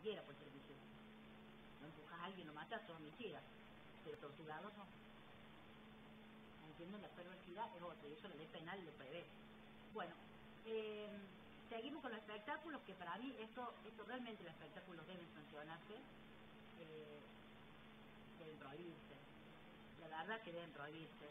siquiera puede ser homicida. No empujas a alguien, lo matas, sos homicida. Pero torturado no. ¿Entienden? La perversidad es otra, y eso la ley penal lo prevé. Bueno, seguimos con los espectáculos, que para mí esto realmente los espectáculos deben sancionarse, deben prohibirse. La verdad que deben prohibirse.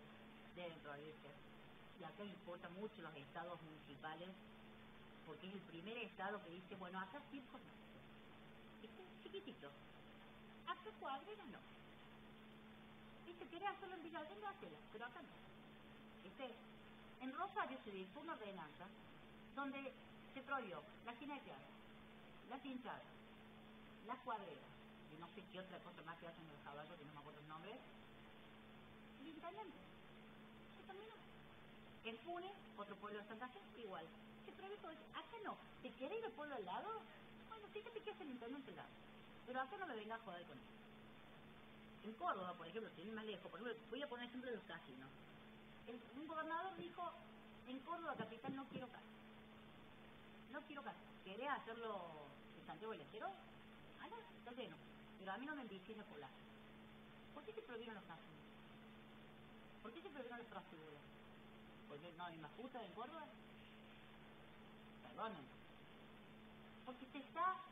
Y acá importa mucho los estados municipales, porque es el primer estado que dice, bueno, acá circos no. Este es chiquitito. Acá cuadreras no. Dice, ¿querés hacerlo en Villalbén? Hacelo, pero acá no. En Rosario se dictó una ordenanza donde se prohibió las jineteadas, las hinchadas, las cuadreras, y no sé qué otra cosa más que hacen los caballos, que no me acuerdo el nombre, el intendente. Se terminó. En Funes, otro pueblo de Santa Fe, igual. Se prohibió todo eso. Acá no. ¿Te querés ir al pueblo al lado? Bueno, fíjate que es el intendente al lado. Pero acá no me vengas a joder con eso. En Córdoba, por ejemplo, sin ir más lejos, por ejemplo, voy a poner ejemplo de los casinos. Un gobernador dijo, en Córdoba capital no quiero casa. No quiero casa. ¿Querés hacerlo en Santiago del Estero? Ah, no, está lleno. Pero a mí no me envicies la población. ¿Por qué se prohibieron los casinos? ¿Por qué se prohibieron los prostíbulos? ¿Porque no hay más putas en Córdoba? Perdonen. Porque se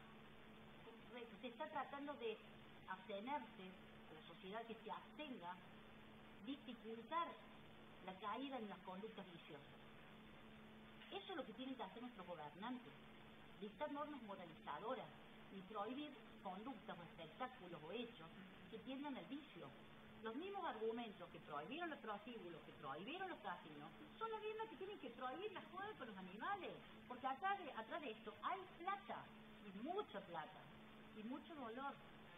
está tratando de abstenerse, a la sociedad que se abstenga, dificultar la caída en las conductas viciosas. Eso es lo que tienen que hacer nuestros gobernantes, dictar normas moralizadoras y prohibir conductas o espectáculos o hechos que tiendan al vicio. Los mismos argumentos que prohibieron los prostíbulos, que prohibieron los casinos, son los mismos que tienen que prohibir las jodas con los animales, porque atrás de esto hay plata, y mucha plata, y mucho dolor,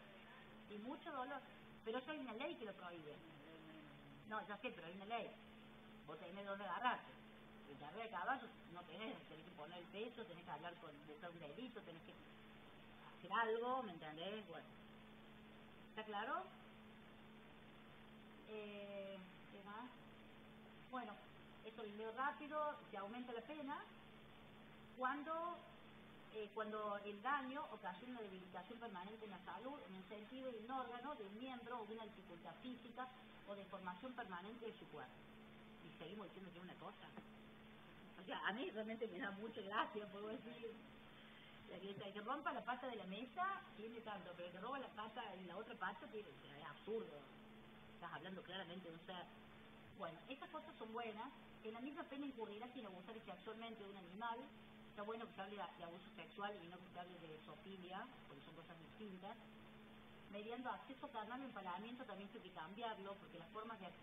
pero eso hay una ley que lo prohíbe. No, ya sé, pero hay una ley. Vos tenés donde agarrarte. El carrera de caballos no tenés que poner el peso, tenés que hablar buscar un delito, tenés que hacer algo, ¿me entendés? Bueno, ¿está claro? ¿Qué más? Bueno, esto lo leo rápido. Se aumenta la pena cuando el daño ocasiona una debilitación permanente en la salud, en el sentido de un órgano, de un miembro o de una dificultad física o deformación permanente de su cuerpo. Y seguimos diciendo que es una cosa. O sea, a mí realmente me da mucha gracia, puedo decir. El que rompa la pata de la mesa tiene tanto, pero el que roba la pata en la otra pata es absurdo. Estás hablando claramente de un ser. Bueno, estas cosas son buenas. En la misma pena incurrirá quien abusar sexualmente de un animal. Está bueno que se hable de abuso sexual y no que se hable de zoofilia, porque son cosas distintas. Mediante acceso carnal o empalamiento también hay que cambiarlo, porque las formas de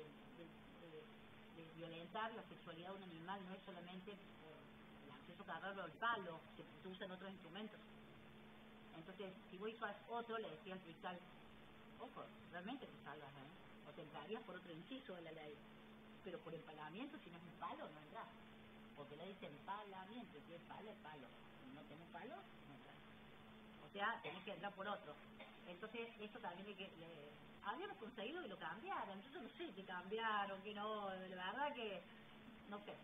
violentar la sexualidad de un animal no es solamente el acceso carnal o el palo, se usan otros instrumentos. Entonces, si vos hizo otro, le decía al fiscal, ojo, realmente te salvas, o te entrarías por otro inciso de la ley, pero por empalamiento, si no es un palo, no entras, porque le dice empalamiento, si es palo, si no tenés palo, no entras. O sea, tenés que entrar por otro. Entonces, esto también habíamos conseguido que lo cambiaran. Entonces, no sé qué cambiaron, que no, de verdad que, no sé.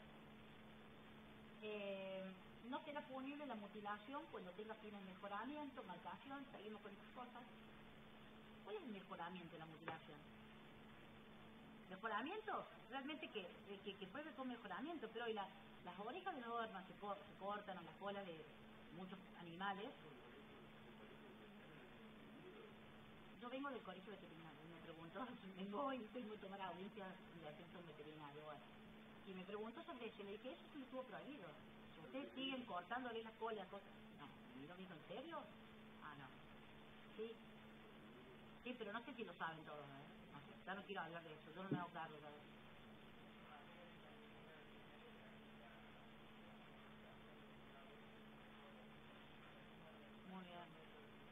No será punible la mutilación cuando tenga fines de mejoramiento, marcación, seguimos con estas cosas. ¿Cuál es el mejoramiento de la mutilación? Mejoramiento, realmente que pruebe con mejoramiento, pero hoy las orejas de los armas se cortan, o las colas de muchos animales. Yo vengo del colegio veterinario y me preguntó, vengo a tomar audiencia en la atención veterinaria, bueno, y me preguntó sobre eso, y le dije, eso sí estuvo prohibido. Si ustedes siguen cortándole las colas, cosas, no, ¿y lo dijo en serio? Ah, no, sí, pero no sé si lo saben todos, no sé, ya no quiero hablar de eso, yo no me hago cargo de eso. Muy bien.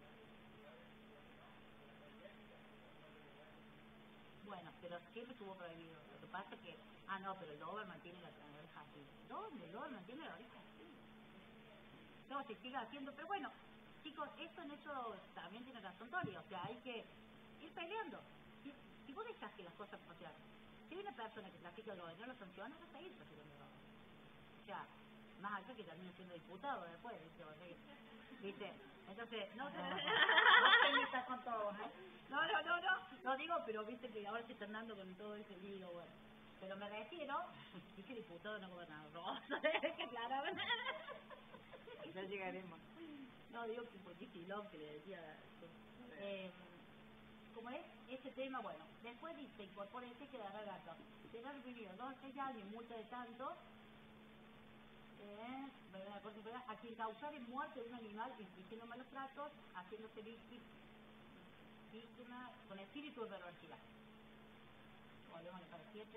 Bueno, pero siempre estuvo prohibido. Lo que pasa es que, no, pero el Doberman tiene la oreja así. ¿Dónde el Doberman tiene la oreja así? No, se sigue haciendo, pero bueno, chicos, en eso también tiene razón Tori, o sea, hay que ir peleando. Si vos dejás que las cosas, o sea, si hay una persona que trafica droga y no lo sanciona, vas a ir traficando droga. O sea, más alto que termina siendo diputado después, ¿viste? O sea, ¿viste? Entonces, no te metas con todo, ¿eh? No digo, pero viste que ahora se están dando con todo ese lío, bueno. Pero me refiero, dije diputado, no gobernador, que claro. Ya llegaremos. No, digo que porque Filón que le decía... como es ese tema, bueno, después dice, incorpora ese que dará gato. Será reprimido 2 a 6 años, multa de tanto, a quien causare muerte de un animal, infligiendo malos tratos, haciéndose víctima con espíritu de perversidad. Volvemos al para 7.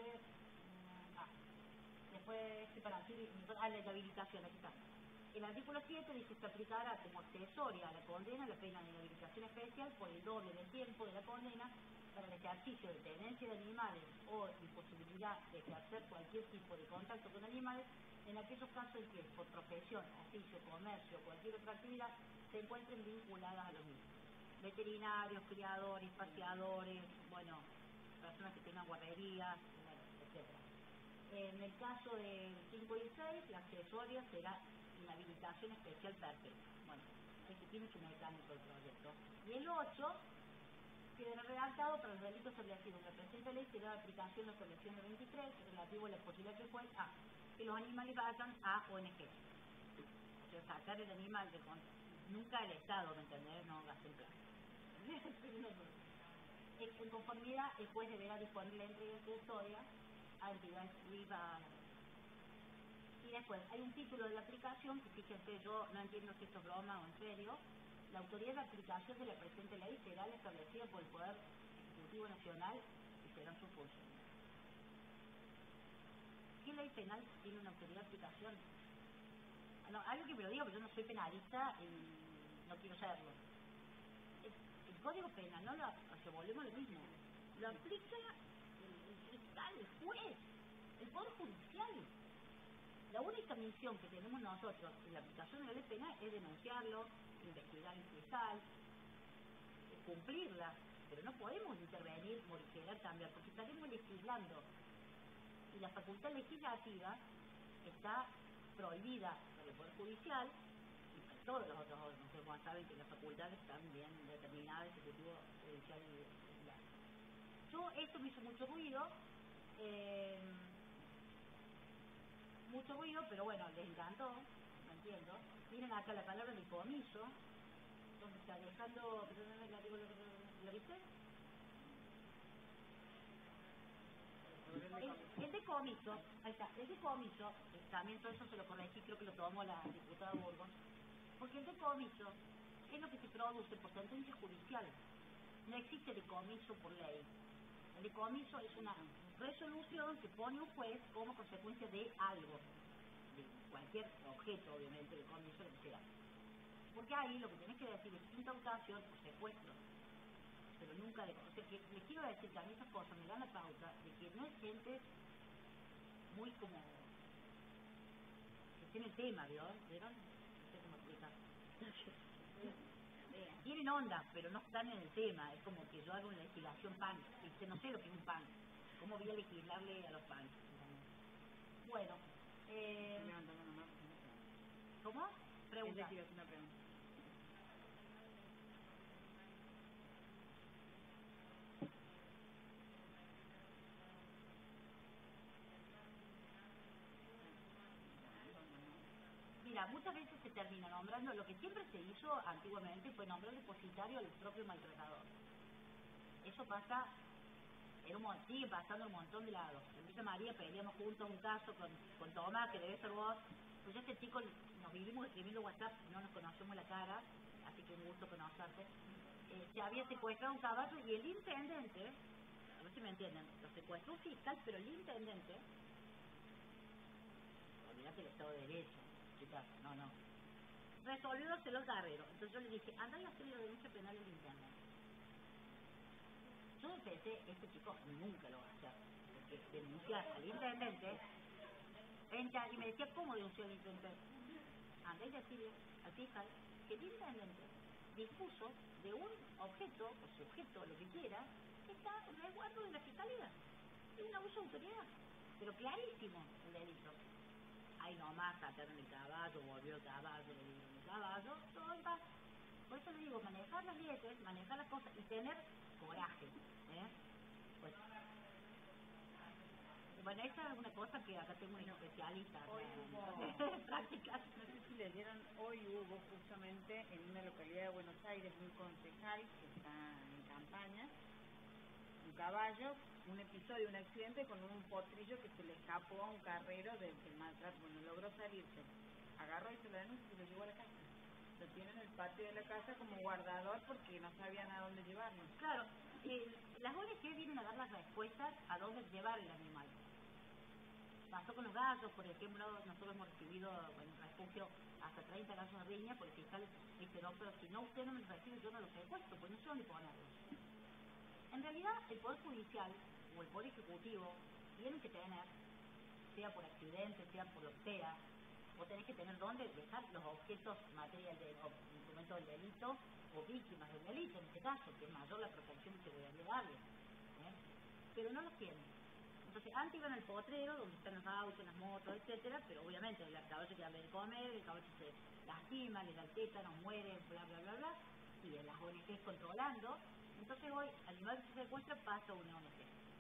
Después, la inhabilitación, aquí está. El artículo 7 dice que se aplicará como accesoria a la condena la pena de inhabilitación especial por el doble del tiempo de la condena para el ejercicio de tenencia de animales o imposibilidad de ejercer cualquier tipo de contacto con animales en aquellos casos en que por profesión, oficio, comercio o cualquier otra actividad se encuentren vinculadas a los mismos. Veterinarios, criadores, paseadores, bueno, personas que tengan guarderías, etc. En el caso del 5 y 6, la accesoria será inhabilitación especial perpetua. Bueno, este tiene su mecánico el proyecto. Y el 8 quedará redactado para los delitos establecidos en la presente ley, será de aplicación la establecido en el 23, relativo a la posibilidad que el juez que los animales vayan a ONG. O sea, sacar el animal de nunca el Estado, ¿me entendés? No gasten plata. En conformidad, el juez deberá disponer la entrega de custodia a entidades privadas. Y después, hay un título de la aplicación, que fíjense, yo no entiendo si esto es broma o en serio. La autoridad de aplicación de la presente ley será la establecida por el Poder Ejecutivo Nacional y serán sus funciones. ¿Qué ley penal tiene una autoridad de aplicación? No, algo que me lo digo, pero yo no soy penalista y no quiero serlo. El Código Penal, no lo, o sea, volvemos a lo mismo, lo aplica el fiscal, el juez, el Poder Judicial. La única misión que tenemos nosotros en la aplicación de la ley penal es denunciarlo, investigar el fiscal, cumplirla, pero no podemos intervenir, modificar, cambiar, porque estaremos legislando. Y la facultad legislativa está prohibida por el Poder Judicial y por todos los otros órganos. Como saben que las facultades están bien determinadas, Ejecutivo, Judicial y Legislativo. Esto me hizo mucho ruido, pero bueno, les encantó, no entiendo. Miren acá la palabra decomiso, donde está dejando, ¿lo viste? El decomiso, ahí está, el decomiso, también todo eso se lo corregí, creo que lo tomó la diputada Burgos, porque el decomiso es lo que se produce por sentencia judicial, no existe decomiso por ley. El decomiso es una resolución que pone un juez como consecuencia de algo, de cualquier objeto, obviamente, decomiso, lo que sea. Porque ahí lo que tenés que decir es incautación o secuestro, pero nunca de... O sea, que les quiero decir que a mí esas cosas me dan la pauta de que no es gente muy como... que tiene el tema, ¿vieron? No sé cómo explicar. Tienen onda, pero no están en el tema. Es como que yo hago una legislación punk. No sé lo que es un punk. ¿Cómo voy a legislarle a los punks? Bueno. ¿Cómo? Pregunta. Una pregunta. Mira, muchas veces se termina nombrando, lo que siempre se hizo antiguamente fue nombrar depositario al propio maltratador. Eso pasa, sigue pasando un montón de lados. En María peleamos juntos un caso con Tomás, que debe ser vos. Pues este chico, nos vivimos escribiendo WhatsApp, no nos conocemos la cara, así que un gusto conocerte. Se había secuestrado un caballo y el intendente, a ver si me entienden, lo secuestró un fiscal, pero el intendente, olvídate el Estado de Derecho, chicas, no. Resolvió hacerlo el carrero. Entonces yo le dije, anda y hacer la denuncia penal del intendente. Yo pensé, este chico nunca lo va a hacer, porque denunciar al intendente, y me decía, ¿cómo denunció al intendente? Anda y decirle al fiscal que el intendente dispuso de un objeto, o sujeto, lo que quiera, que está en resguardo de la fiscalía. Es un abuso de autoridad, pero clarísimo el delito. ahí nomás sacaron el caballo, volvió el caballo, le dieron el caballo, todo en paz. Por eso le digo, manejar las leyes, manejar las cosas y tener coraje, Pues, bueno, esa es una cosa que acá tengo un especialista en prácticas. No sé si leyeron, hoy hubo justamente en una localidad de Buenos Aires un concejal que está en campaña, un caballo, un episodio, un accidente con un potrillo que se le escapó a un carrero del maltrato. Bueno, logró salirse, agarró y se lo denunció y se lo llevó a la casa. Lo tiene en el patio de la casa como guardador porque no sabían a dónde llevarlo. Claro, las ONG vienen a dar las respuestas a dónde llevar el animal. Pasó con los gallos, por ejemplo, nosotros hemos recibido en refugio hasta 30 gallos de riña, porque el fiscal dice, no, pero si no usted no me lo recibe, yo no lo secuestro, pues no sé dónde ponerlos. En realidad, el Poder Judicial o el Poder Ejecutivo tienen que tener, sea por accidente, sea por lo que sea, o tenés que tener dónde dejar los objetos materiales o instrumentos del delito o víctimas del delito, en este caso, que es mayor la protección que debería darle. Pero no los tienen. Entonces, antes iban al potrero, donde están los autos, las motos, etcétera, pero obviamente el caballo que hambre de comer, el caballo se lastima, le da el tétano, muere, bla, bla, bla, bla, y las ONG controlando. Entonces hoy, al animal que se secuestra, pasa una ONG.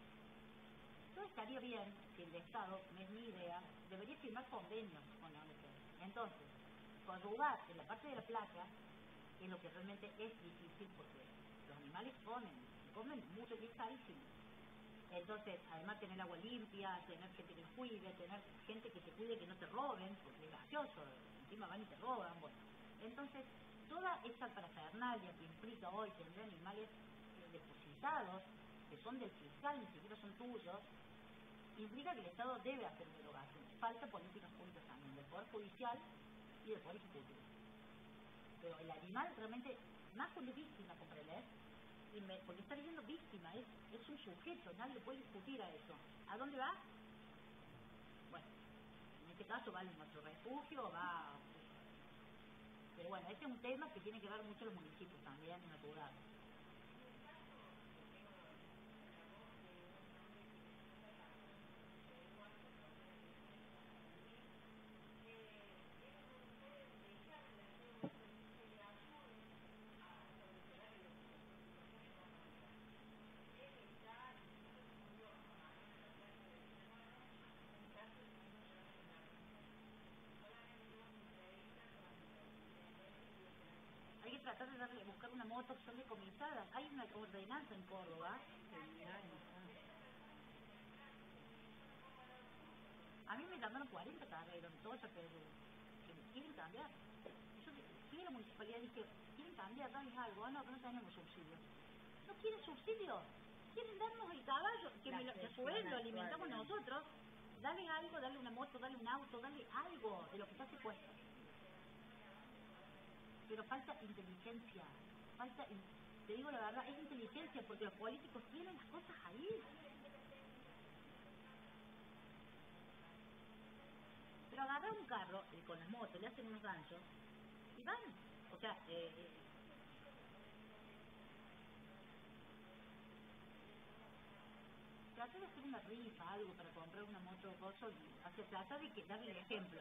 Entonces estaría bien si el Estado, no es mi idea, debería firmar convenios con la ONG. Entonces, coadyuvar en la parte de la plata, que es lo que realmente es difícil, porque los animales comen mucho y es carísimo. Entonces, además tener agua limpia, tener gente que los cuide, tener gente que te cuide que no te roben, porque es gracioso, encima van y te roban. Bueno. Entonces, toda esa parafernalia que implica hoy tener animales depositados, que son del fiscal, ni siquiera son tuyos, implica que el Estado debe hacer derogación. Falta políticas públicas también, del Poder Judicial y del Poder Ejecutivo. Pero el animal realmente, más cuando es víctima, ¿comprendés? Porque está viviendo víctima, es un sujeto, nadie le puede discutir a eso. ¿A dónde va? Bueno, en este caso va a nuestro refugio, va... Pero bueno, este es un tema que tiene que ver mucho los municipios también, en natural. Tratar de buscar una moto que son decomisadas. Hay una ordenanza en Córdoba. A mí me llamaron 40 carreros en todo ese Perú que quieren cambiar. Yo fui a la municipalidad y dije, ¿quieren cambiar? Dales algo. No, que no tenemos subsidios. ¿No quieren subsidios? ¿Quieren darnos el caballo? Que a su vez lo alimentamos nosotros. Dale algo, dale una moto, dale un auto, dale algo de lo que está secuestrado. Pero falta inteligencia, te digo la verdad, es inteligencia, porque los políticos tienen las cosas ahí. Pero agarrar un carro con las motos, le hacen unos ganchos y van. O sea, trata de hacer una rifa, algo para comprar una moto o cosa, trata de darle el ejemplo.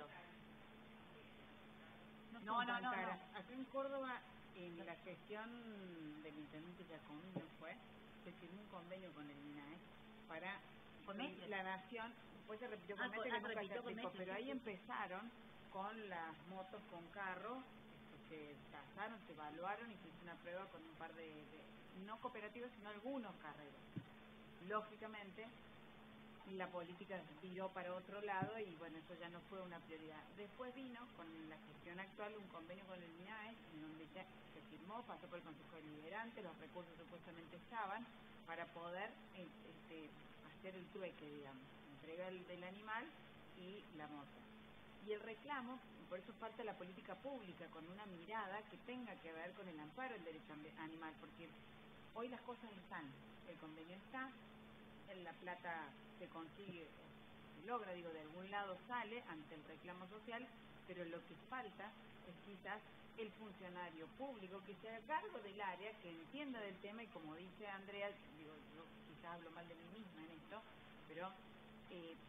No. Aquí en Córdoba, en la gestión del intendente Giacomino se firmó un convenio con el INAE para la nación, después se repitió con Mestre, que nunca se aplicó, pero ahí empezaron con las motos con carro, se tasaron, se evaluaron y se hizo una prueba con un par de no cooperativos, sino algunos carreros. Lógicamente, la política viró para otro lado y bueno, eso ya no fue una prioridad. Después vino con la gestión actual un convenio con el INAE en donde ya se firmó, pasó por el Consejo Deliberante, los recursos supuestamente estaban para poder hacer el trueque, digamos, entrega del animal y la moto. Y el reclamo, por eso falta la política pública con una mirada que tenga que ver con el amparo del derecho animal, porque hoy las cosas están, el convenio está, la plata se consigue, se logra, de algún lado sale ante el reclamo social, pero lo que falta es quizás el funcionario público que se haga cargo del área, que entienda del tema y como dice Andrea, yo quizás hablo mal de mí misma en esto, pero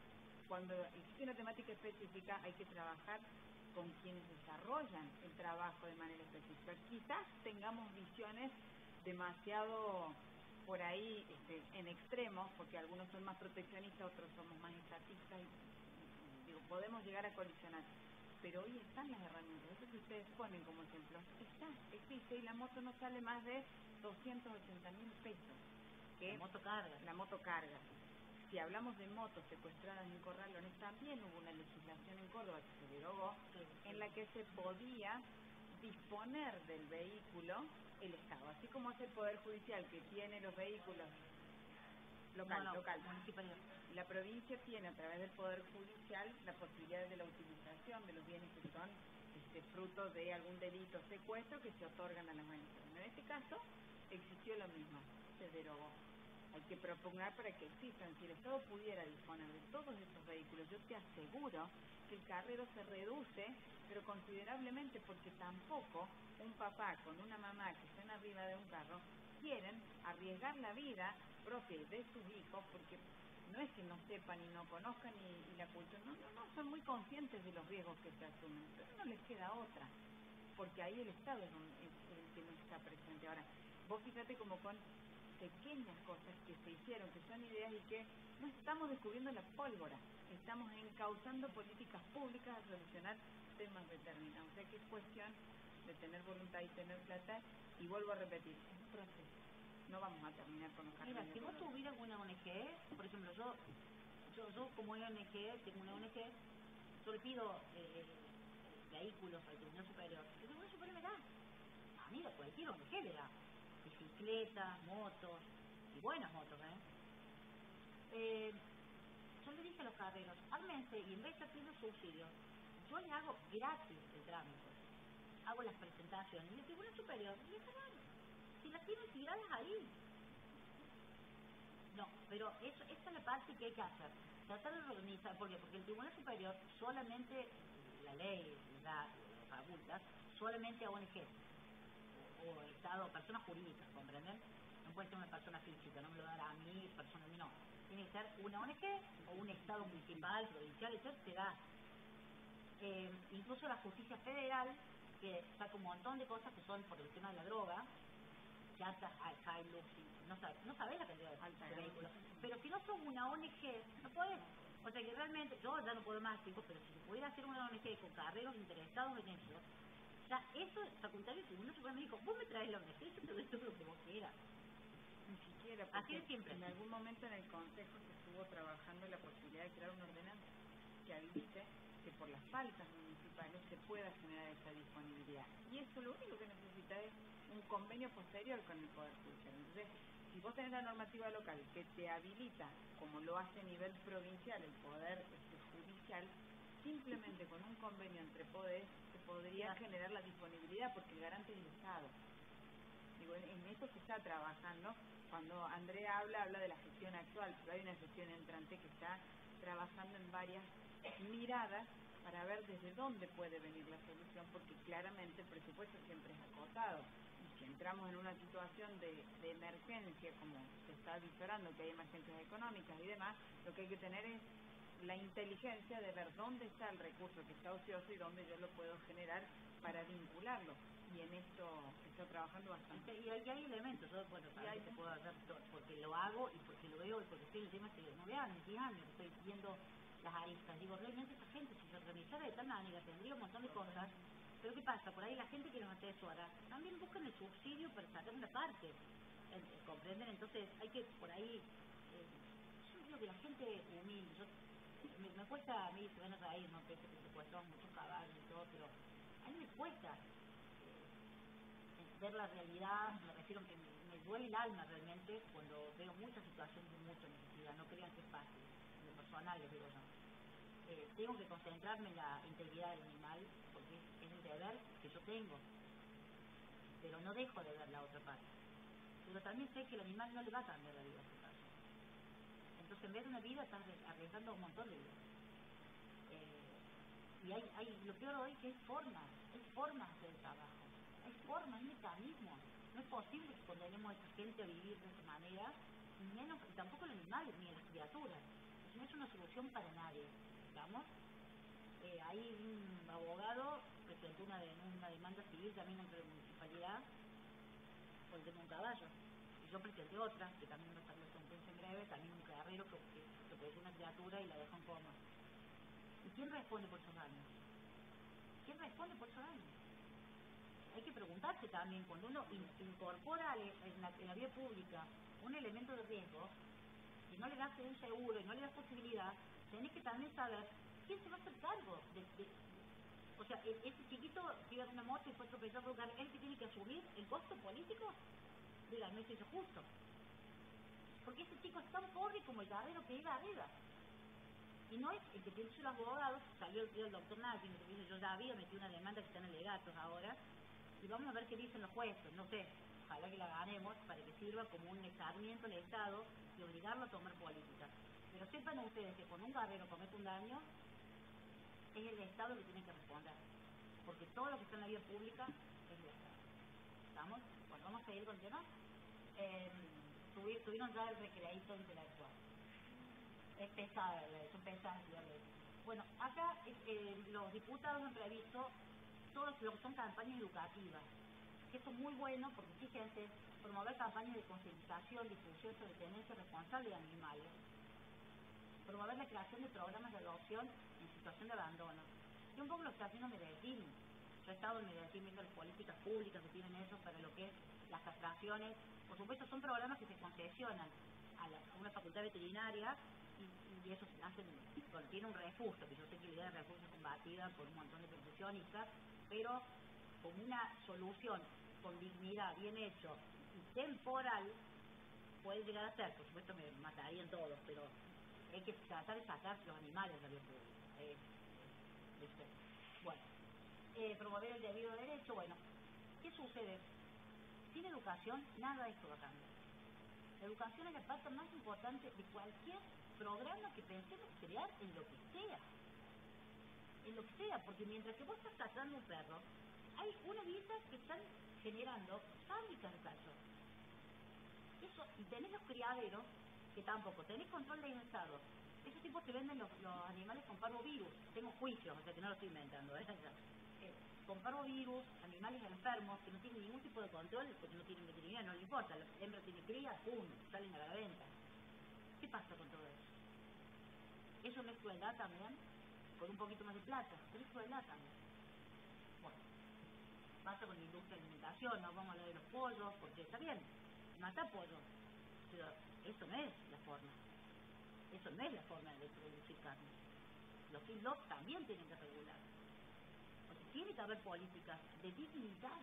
cuando existe una temática específica hay que trabajar con quienes desarrollan el trabajo de manera específica. Quizás tengamos visiones demasiado por ahí en extremos, porque algunos son más proteccionistas, otros somos más estatistas, y digo, podemos llegar a colisionar. Pero hoy están las herramientas, eso que ustedes ponen como ejemplo, existe, y la moto no sale más de 280.000 pesos. La moto carga. Si hablamos de motos secuestradas en corralones, también hubo una legislación en Córdoba que se derogó, en la que se podía disponer del vehículo el Estado, así como hace el Poder Judicial, que tiene los vehículos local. La provincia tiene a través del Poder Judicial la posibilidad de la utilización de los bienes que son fruto de algún delito, secuestro, que se otorgan a las organizaciones. En este caso existió lo mismo, se derogó. Hay que propugnar para que existan. Si el Estado pudiera disponer de todos estos vehículos, yo te aseguro que el carrero se reduce, pero considerablemente, porque tampoco un papá con una mamá que estén arriba de un carro quieren arriesgar la vida propia de sus hijos, porque no es que no sepan y no conozcan y la cultura, no, son muy conscientes de los riesgos que se asumen, pero no les queda otra, porque ahí el Estado es el que no está presente. Ahora, vos fíjate como con pequeñas cosas que se hicieron, que son ideas y que no estamos descubriendo la pólvora, estamos encauzando políticas públicas a solucionar temas determinados. O sea que es cuestión de tener voluntad y tener plata, y vuelvo a repetir, es un proceso. No vamos a terminar con los carteles. Mira, si vos tuvieras una ONG, por ejemplo, yo como ONG, tengo una ONG, yo le pido vehículos al Tribunal Superior. El Tribunal Superior me da. A mí cualquier ONG le da. Bicicletas, motos, y buenas motos, yo le dije a los carreros, ármense, y en vez de estar pidiendo subsidios, yo le hago gratis el trámite. Hago las presentaciones, y el Tribunal Superior, si las tienen tiradas ahí. No, pero esa es la parte que hay que hacer. Tratar de organizar, porque el Tribunal Superior solamente, la ley da facultad, solamente a ONG. O Estado, personas jurídicas, ¿comprenden? No puede ser una persona física, no me lo dará a mí, persona a mí, no. Tiene que ser una ONG o un Estado municipal, provincial, etc. te da. Incluso la justicia federal, que saca un montón de cosas que son por el tema de la droga, chatas, Hilux, no sabés la cantidad de vehículos. Pero si no sos una ONG, no podés. O sea que realmente, yo ya no puedo más, chicos, pero si pudiera hacer una ONG con carreros interesados en eso, ya eso es facultario. El Tribunal Superior me dijo, vos me traes la ONG, yo te doy todo lo que vos quieras. Ni siquiera, así de siempre. En algún momento en el Consejo se estuvo trabajando la posibilidad de crear una ordenanza que habilite que por las faltas municipales se pueda generar esa disponibilidad. Y eso lo único que necesita es un convenio posterior con el Poder Judicial. Entonces, si vos tenés la normativa local que te habilita, como lo hace a nivel provincial el Poder Judicial, simplemente con un convenio entre poderes se podría generar la disponibilidad, porque el garante es el Estado. Digo, en eso se está trabajando. Cuando Andrea habla de la gestión actual, pero hay una gestión entrante que está trabajando en varias miradas para ver desde dónde puede venir la solución, porque claramente el presupuesto siempre es acotado. Y si entramos en una situación de emergencia, como se está visorando, que hay emergencias económicas y demás, lo que hay que tener es la inteligencia de ver dónde está el recurso que está ocioso y dónde yo lo puedo generar para vincularlo. Y en esto estoy trabajando bastante. Y hay elementos, yo te puedo hacer porque lo hago y porque lo veo y porque estoy en el tema hace 9 años, 10 años, estoy viendo las aristas. Digo, realmente esta gente, si se organizara de tal manera, tendría un montón de cosas. Pero ¿qué pasa? Por ahí la gente que nos asesora también buscan el subsidio para sacar una parte. ¿Comprenden? Entonces hay que, por ahí, yo digo que la gente humilde, me cuesta, a mí se van a reír, no sé, que cuesta muchos caballos y todo, pero a mí me cuesta ver la realidad. Me refiero a que me duele el alma realmente cuando veo muchas situaciones de mucha necesidad. No crean que es fácil, en lo personal les digo yo. Tengo que concentrarme en la integridad del animal, porque es el deber que yo tengo, pero no dejo de ver la otra parte. Pero también sé que el animal no le va a cambiar la vida a su caso. Entonces, en vez de una vida, estás arriesgando un montón de vidas. Y lo peor hoy que hay formas de hacer el trabajo. Hay formas, hay mecanismos. No es posible que condenemos a esta gente a vivir de esa manera, ni menos, y tampoco los animales, ni a las criaturas. O no es una solución para nadie, digamos. Hay un abogado presentó una demanda civil también contra la municipalidad por el tema de un caballo. Y yo presenté otra, que también no salió sentencia en breve, también un carrero que pegó una criatura y la dejó en coma. ¿Y quién responde por esos daños? ¿Quién responde por esos daños? Hay que preguntarse también, cuando uno incorpora en la vía pública un elemento de riesgo, si no le das un seguro y no le das posibilidad, tenés que también saber quién se va a hacer cargo o sea, ese chiquito que iba en una moto y fue tropezado por un carro, ¿él que tiene que asumir el costo político? Diga, no es eso justo. Porque ese chico es tan pobre como el carrero que iba arriba. Y no es el que tiene los abogados, salió el doctor Nagin, que dice, yo ya había metido una demanda que está en alegatos ahora, y vamos a ver qué dicen los jueces, no sé, ojalá que la ganemos para que sirva como un escarmiento al Estado y obligarlo a tomar política. Pero sepan ustedes que cuando un carrero comete un daño, es el Estado el que tiene que responder, porque todo lo que está en la vía pública es del Estado. ¿Estamos? Bueno, vamos a seguir con el tema. Tuvieron ya el recreadito intelectual. Es pesada, son pesadas. Bueno, acá los diputados han previsto todo lo que son campañas educativas, que esto es muy bueno porque fíjense, promover campañas de concientización, difusión sobre tenencia responsable de animales, promover la creación de programas de adopción en situación de abandono. Y un poco lo está haciendo Medellín. Yo he estado en Medellín viendo las políticas públicas que tienen ellos para lo que es las castraciones. Por supuesto, son programas que se concesionan a una facultad veterinaria y eso se hacen, tiene un refugio, que yo sé que la idea de refugio es combatida por un montón de profesionistas, pero como una solución con dignidad, bien hecho y temporal, puede llegar a ser. Por supuesto me matarían todos, pero hay que tratar de sacar los animales de la vía pública. Bueno, promover el debido derecho. Bueno, ¿qué sucede? Sin educación nada de esto va a cambiar. La educación es la parte más importante de cualquier programa que pensemos crear en lo que sea. En lo que sea, porque mientras que vos estás cazando un perro, hay unas viejas que están generando fábricas de cachorros. Eso, y tenés los criaderos, que tampoco, tenés control de estado. Esos tipos te venden los animales con parvovirus. Tengo juicios, o sea que no lo estoy inventando, con parvovirus, animales enfermos que no tienen ningún tipo de control, porque no tienen veterinaria, no le importa, la hembra tiene cría, pum, salen a la venta. ¿Qué pasa con todo eso? Eso no es crueldad también, con un poquito más de plata, pero es crueldad también. Bueno, pasa con la industria de alimentación, no vamos a hablar de los pollos, porque está bien, mata pollo, pero eso no es la forma. Eso no es la forma de producir carne. Los feedlots también tienen que regular. Tiene que haber políticas de dignidad.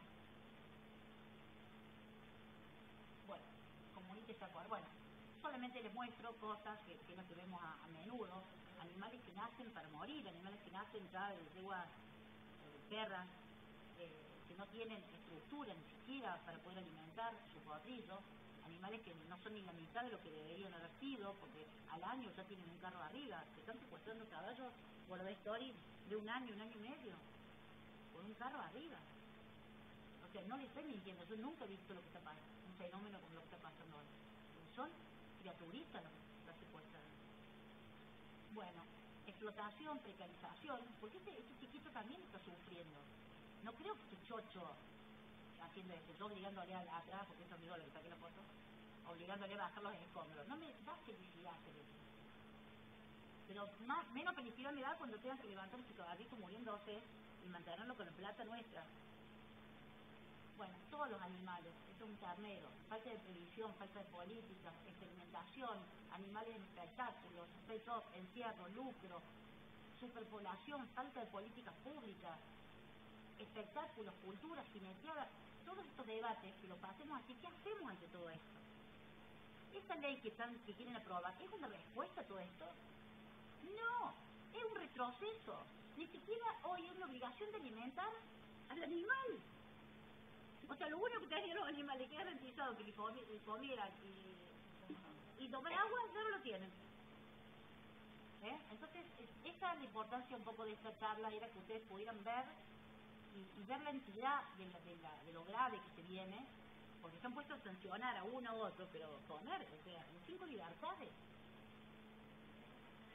Bueno, comunique esta cosa. Bueno, solamente les muestro cosas que es lo que vemos a menudo. Animales que nacen para morir, animales que nacen ya de yeguas perras, que no tienen estructura ni siquiera para poder alimentar sus potrillos, animales que no son ni la mitad de lo que deberían haber sido, porque al año ya tienen un carro arriba, se están secuestrando caballos, por la story, de un año y medio. Con un carro arriba. O sea, no le estoy mintiendo, yo nunca he visto lo que está pasando, un fenómeno como lo que está pasando ahora. Son criaturitas las secuestradas. Bueno, explotación, precarización, porque este chiquito también está sufriendo. No creo que este chocho haciendo esto, yo obligándole atrás, porque eso amigo le saqué la foto, obligándole a bajar los escombros. No me da felicidad hacer eso. Pero menos felicidad me da cuando tengan que levantar ese caballito muriéndose y mantenerlo con la plata nuestra. Bueno, todos los animales, esto es un carnero, falta de previsión, falta de política, experimentación, animales en espectáculos, pet-up, encierro, lucro, superpoblación, falta de políticas públicas, espectáculos, cultura, cineteada, todos estos debates, que los pasemos así, ¿qué hacemos ante todo esto? Esta ley que quieren aprobar, ¿es una respuesta a todo esto? No, es un retroceso. Ni siquiera hoy es la obligación de alimentar al animal. O sea, lo único que tenían los animales que garantizado que comieran y tomar agua, ya no lo tienen. Entonces, esta es la importancia un poco de esta charla, era que ustedes pudieran ver y ver la entidad de lo grave que se viene, porque se han puesto a sancionar a uno u otro, pero comer, o sea, en 5 libertades.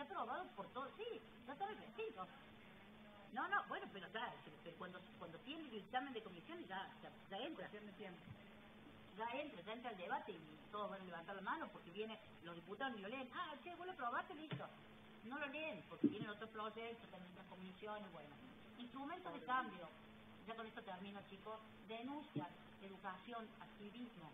aprobado por todos, sí, ya está el recinto. No, bueno, pero ya, cuando tiene el dictamen de comisión ya entra. Ya entra el debate y todos van a levantar la mano porque viene, los diputados y lo leen. Che, vos lo aprobaste, listo. No lo leen porque tienen otros proyectos, también otras comisiones, bueno. Instrumentos de cambio. Ya con esto termino, chicos. Denuncia, educación, activismo.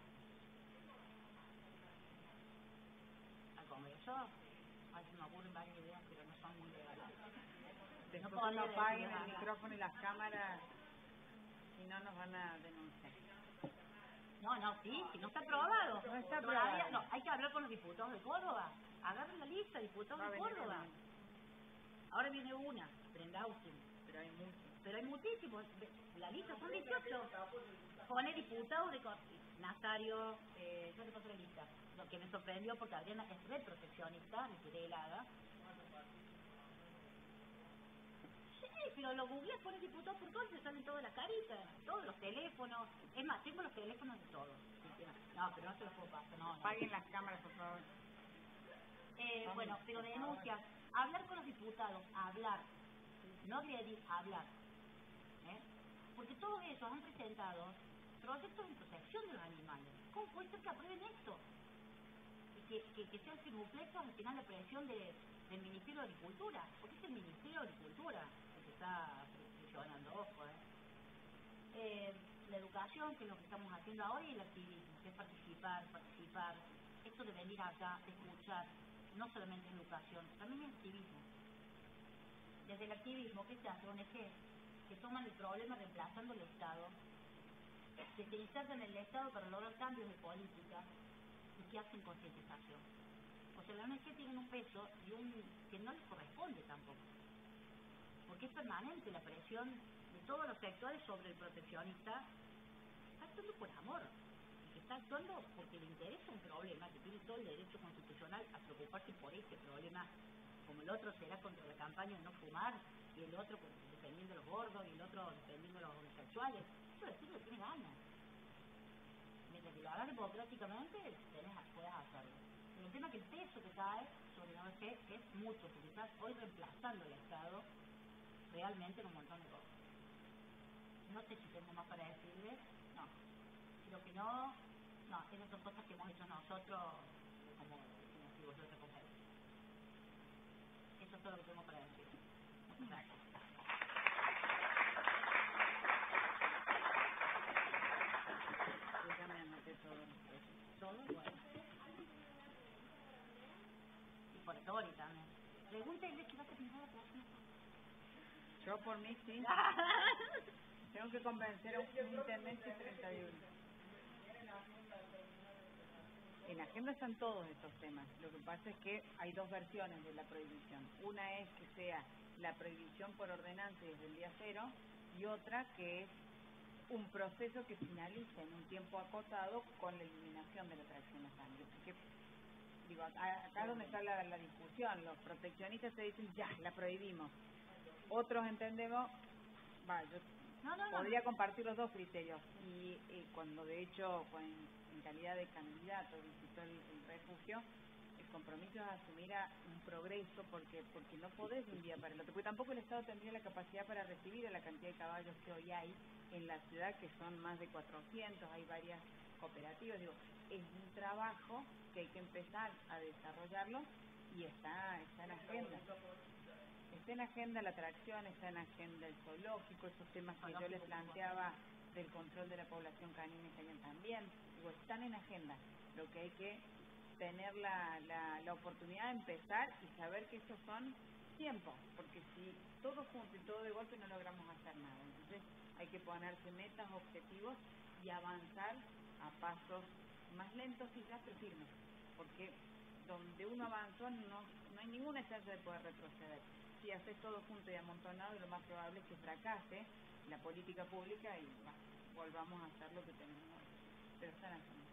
Al Congreso, se me ocurren varias ideas, pero no son muy legales. Después cuando apaguen el micrófono y las cámaras, si no nos van a denunciar. No, sí, no está aprobado. No está aprobado. No, hay que hablar con los diputados de Córdoba. Agarren la lista, diputados de Córdoba. Ahora viene una, Brenda Austin. Pero hay muchísimos. La lista son 18. Pone diputados de Córdoba. Nazario, yo te paso la lista. Lo que me sorprendió porque Adriana es re proteccionista, me quedé helada. Sí, pero lo googleas, pones diputados por todos y te salen todas las caritas, todos los teléfonos. Es más, tengo los teléfonos de todos. No, pero no se los puedo pasar, no. Apaguen las cámaras, por favor. Bueno, pero denuncias, hablar con los diputados, hablar, no agredir, hablar. Porque todos ellos han presentado proyectos de protección de los animales. ¿Cómo puede ser que aprueben esto? Que sean circunflexos al final la presión del Ministerio de Agricultura, porque es el Ministerio de Agricultura el que está presionando, ojo. La educación, que es lo que estamos haciendo ahora, y el activismo, que es participar, esto de venir acá, de escuchar, no solamente en educación, también en activismo. Desde el activismo, ¿qué se hace? ONG, que toman el problema reemplazando el Estado, que se insertan en el Estado para lograr cambios de política y que hacen concientización. O sea, la ONG tienen un peso que no les corresponde tampoco, porque es permanente la presión de todos los sectores sobre el proteccionista. Está actuando por amor, que está actuando porque le interesa un problema, que tiene todo el derecho constitucional a preocuparse por este problema, como el otro será contra la campaña de no fumar, y el otro defendiendo a los gordos, y el otro defendiendo a los homosexuales. Eso decir lo que tiene ganas. Mientras que lo hagas democráticamente, puedes hacerlo. Pero el tema es que el peso que cae sobre la ONG es mucho, porque estás hoy reemplazando el Estado realmente en un montón de cosas. No sé si tengo más para decirles, no. Creo que no, esas son cosas que hemos hecho nosotros, como digo yo, otra cosa. Eso es todo lo que tengo para decir. Muchas gracias. Yo ya me anoté todo. Bueno. Y por Tori también. Pregúntenle si vas a pintar la próxima. Yo por mí sí. Tengo que convencer a un intendente 31. En la agenda están todos estos temas. Lo que pasa es que hay dos versiones de la prohibición. Una es que sea la prohibición por ordenanza desde el día 0 y otra que es un proceso que finalice en un tiempo acotado con la eliminación de la tracción a sangre. Porque, digo, acá es donde está la discusión. Los proteccionistas te dicen, ya, la prohibimos. Otros entendemos, yo podría compartir los dos criterios. Y cuando de hecho, en calidad de candidato visitó el refugio, el compromiso es asumir un progreso porque no podés de un día para el otro, porque tampoco el Estado tendría la capacidad para recibir a la cantidad de caballos que hoy hay en la ciudad, que son más de 400, hay varias cooperativas. Digo, es un trabajo que hay que empezar a desarrollarlo y está en agenda. Está en agenda la atracción, está en agenda el zoológico, esos temas que yo les planteaba del control de la población canina y canina también, digo, están en agenda. Lo que hay que tener la oportunidad de empezar y saber que estos son tiempos, porque si todo junto y todo de golpe no logramos hacer nada. Entonces hay que ponerse metas, objetivos y avanzar a pasos más lentos quizás, pero firmes, porque donde uno avanzó no hay ninguna chance de poder retroceder. Si haces todo junto y amontonado, lo más probable es que fracase la política pública y volvamos a hacer lo que tenemos hoy. Pero están haciendo.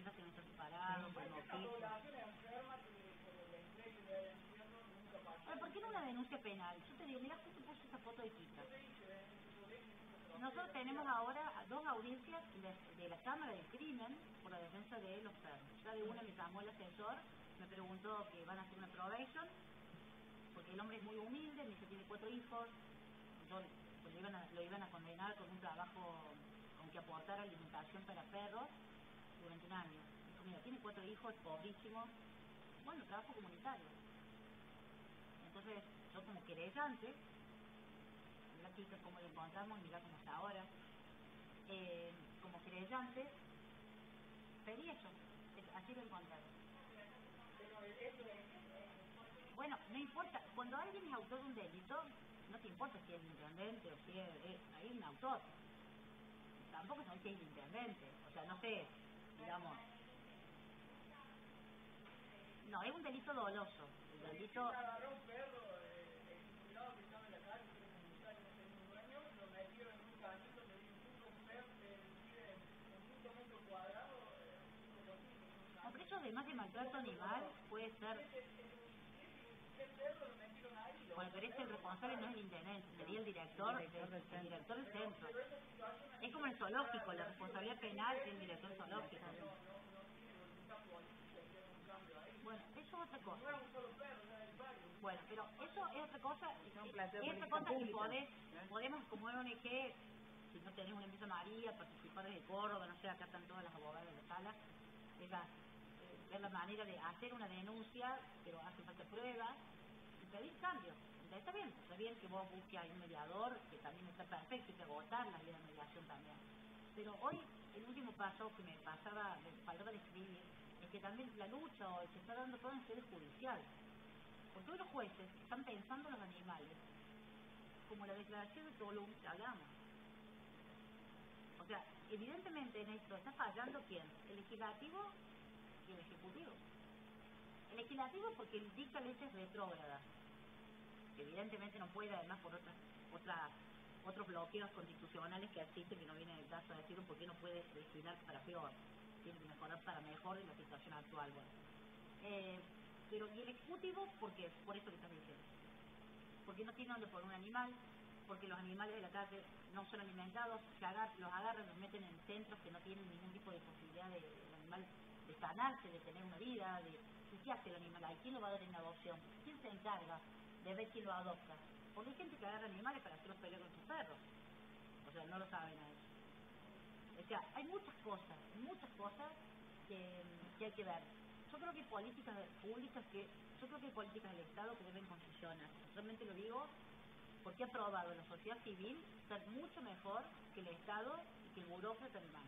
hijas tienen que estar separados, por motivos. ¿Por qué no una denuncia penal? Yo te digo, mira, justo puse esa foto de Kika. Nosotros tenemos ahora 2 audiencias de la Cámara del Crimen por la defensa de los perros. Ya de una me llamó el asesor, me preguntó que van a hacer una probation, porque el hombre es muy humilde, me dice tiene 4 hijos, pues lo iban a condenar con un trabajo con que aportar alimentación para perros durante 1 año. Dijo, mira, tiene 4 hijos, pobrísimo, bueno, trabajo comunitario. Entonces, yo como querellante, la chica como lo encontramos, mira cómo está ahora, como querellante, pedí eso, así lo encontraron. Bueno, no importa, cuando alguien es autor de un delito, no te importa si es el intendente o si hay un autor. Tampoco sabes si es el intendente, o sea, no sé, digamos. No, es un delito doloso. El delito. No, pero eso además de maltrato animal puede ser. Bueno, pero el responsable no es el intendente, sería el director del centro. Es como el zoológico, la responsabilidad penal del director zoológico. Bueno, eso es otra cosa. Bueno, pero eso es otra cosa. Y podemos, como ONG, si no tenés una empresa María, participar desde Córdoba, no sé, acá están todas las abogadas de la sala, ver la manera de hacer una denuncia, pero hace falta pruebas, y pedir cambios. Está bien que vos busques a un mediador, que también está perfecto, y que agotar la vía de mediación también. Pero hoy, el último paso que me faltaba describir, es que también la lucha hoy se está dando todo en sede judicial. Porque hoy los jueces están pensando en los animales, como la declaración de Tulum que hablamos. O sea, evidentemente en esto está fallando ¿quién? El legislativo y el ejecutivo. El legislativo porque dicta leyes retrógradas, que evidentemente no puede, además por otros bloqueos constitucionales que existen, que no viene el caso de decirlo, porque no puede legislar para peor, tiene que mejorar para mejor en la situación actual. Bueno. Pero y el ejecutivo, ¿por qué? Por eso que estás diciendo. Porque no tiene donde poner un animal, porque los animales de la calle no son alimentados, los agarran, los meten en centros que no tienen ningún tipo de posibilidad del animal de sanarse, de tener una vida, ¿qué hace el animal ahí? ¿Quién lo va a dar en adopción? ¿Quién se encarga de ver quién lo adopta? Porque hay gente que agarra animales para hacerlos pelear con sus perros. O sea, no lo saben a eso. O sea, hay muchas cosas que hay que ver. Yo creo que hay políticas públicas hay políticas del Estado que deben concesionar. Realmente lo digo porque ha probado en la sociedad civil ser mucho mejor que el Estado y que el burócrata alemán.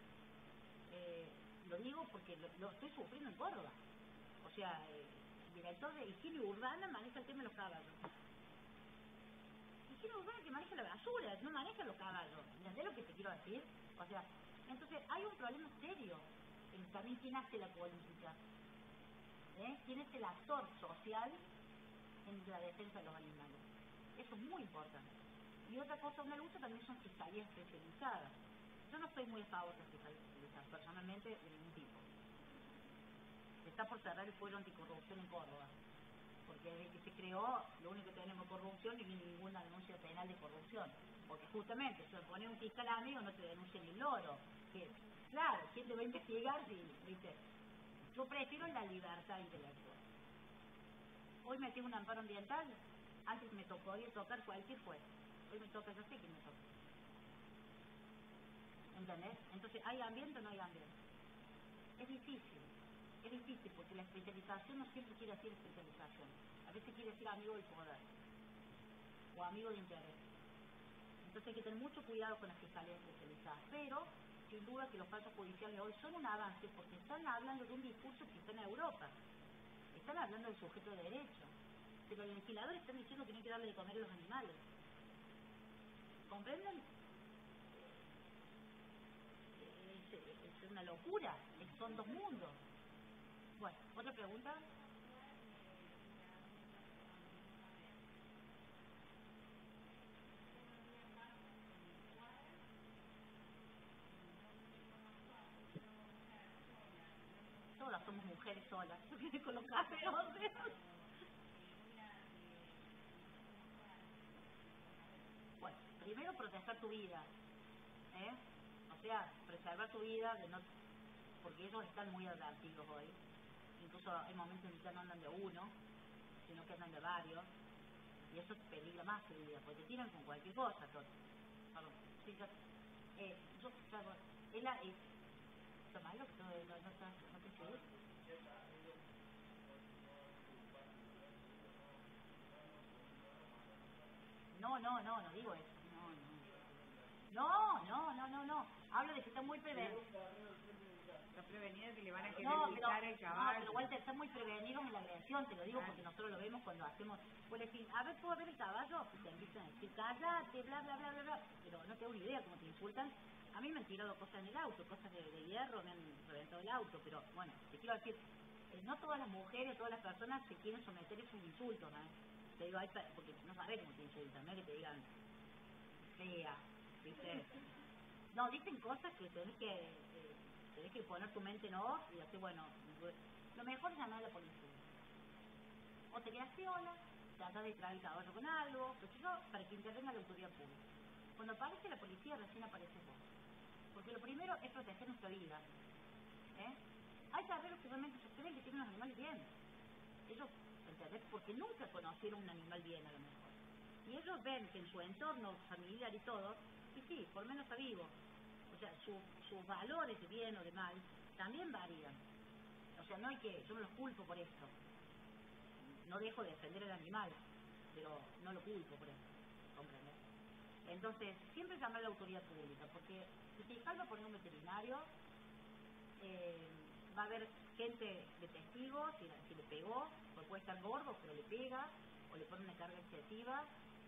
Lo digo porque lo estoy sufriendo en Córdoba. O sea, el director de higiene urbana maneja el tema de los caballos. Higiene urbana que maneja la basura, no maneja los caballos. ¿Entendés lo que te quiero decir? O sea, entonces hay un problema serio en también quién hace la política. ¿Quién es el actor social en la defensa de los animales? Eso es muy importante. Y otra cosa, una lucha también son fiscalías especializadas. Yo no estoy muy a favor de las fiscalías especializadas, personalmente, de ningún tipo. Está por cerrar el fuero anticorrupción en Córdoba, porque desde que se creó, lo único que tenemos es corrupción y no hay ninguna denuncia penal de corrupción. Porque justamente, si pone un fiscal amigo, no te denuncia ni el loro. Que, claro, ¿quién te va a investigar si, viste? Yo prefiero la libertad intelectual. Hoy me tengo un amparo ambiental, antes me podía tocar cualquier juez. Hoy me toca, yo sé que me toca. ¿Entendés? Entonces, ¿hay ambiente o no hay ambiente? Es difícil porque la especialización no siempre quiere decir especialización. A veces quiere decir amigo del poder o amigo de interés. Entonces hay que tener mucho cuidado con las fiscalías especializadas. Pero, sin duda que los fallos judiciales hoy son un avance porque están hablando de un discurso que está en Europa. Están hablando del sujeto de derecho. Pero los legisladores están diciendo que no hay que darle de comer a los animales. ¿Comprenden? Es una locura. Son dos mundos. Bueno, ¿otra pregunta? mujeres solas, con los caseros. Bueno, primero proteger tu vida, o sea, preservar tu vida, de no, porque ellos están muy advertidos hoy. Incluso hay momentos en que ya no andan de uno, sino que andan de varios, y eso peligra más tu vida, porque te tiran con cualquier cosa. Perdón, sí, yo claro, ¿está malo? ¿No te sirve? No digo eso. No. Hablo de que está muy prevenido. Está prevenido que le van a querer quitar el caballo. No, pero Walter, están muy prevenidos en la agresión, te lo digo porque nosotros lo vemos cuando hacemos. Pues decir, a ver, ¿puedo ver el caballo? Y te empiezan a decir, cállate, bla, bla, bla, bla, bla. Pero no tengo ni idea cómo te insultan. A mí me han tirado cosas en el auto, cosas de hierro, me han reventado el auto, pero bueno, te quiero decir, no todas las mujeres, todas las personas se quieren someter a esos insultos, ¿no? Te digo, porque no sabes cómo te insultan, no es que te digan fea, ¿viste? No, dicen cosas que tenés que poner tu mente en off y decir, bueno, lo mejor es llamar a la policía. O te quedas sola, tratas de traer el caballo con algo, pero yo, para que intervenga la autoridad pública. Cuando aparece la policía, recién apareces vos. Porque lo primero es proteger nuestra vida. Hay carreros que realmente se creen que tienen los animales bien. Ellos, ¿entendés? Porque nunca conocieron un animal bien, a lo mejor. Y ellos ven que en su entorno familiar y todo, y sí, por lo menos está vivo. O sea, sus valores de bien o de mal también varían. O sea, no hay que, yo no los culpo por esto. No dejo de defender al animal, pero no lo culpo por eso. ¿Comprendés? Entonces, siempre llamar a la autoridad pública, porque si te va a poner un veterinario, va a haber gente de testigos, si le pegó, pues puede estar gordo, pero le pega, o le pone una carga excesiva,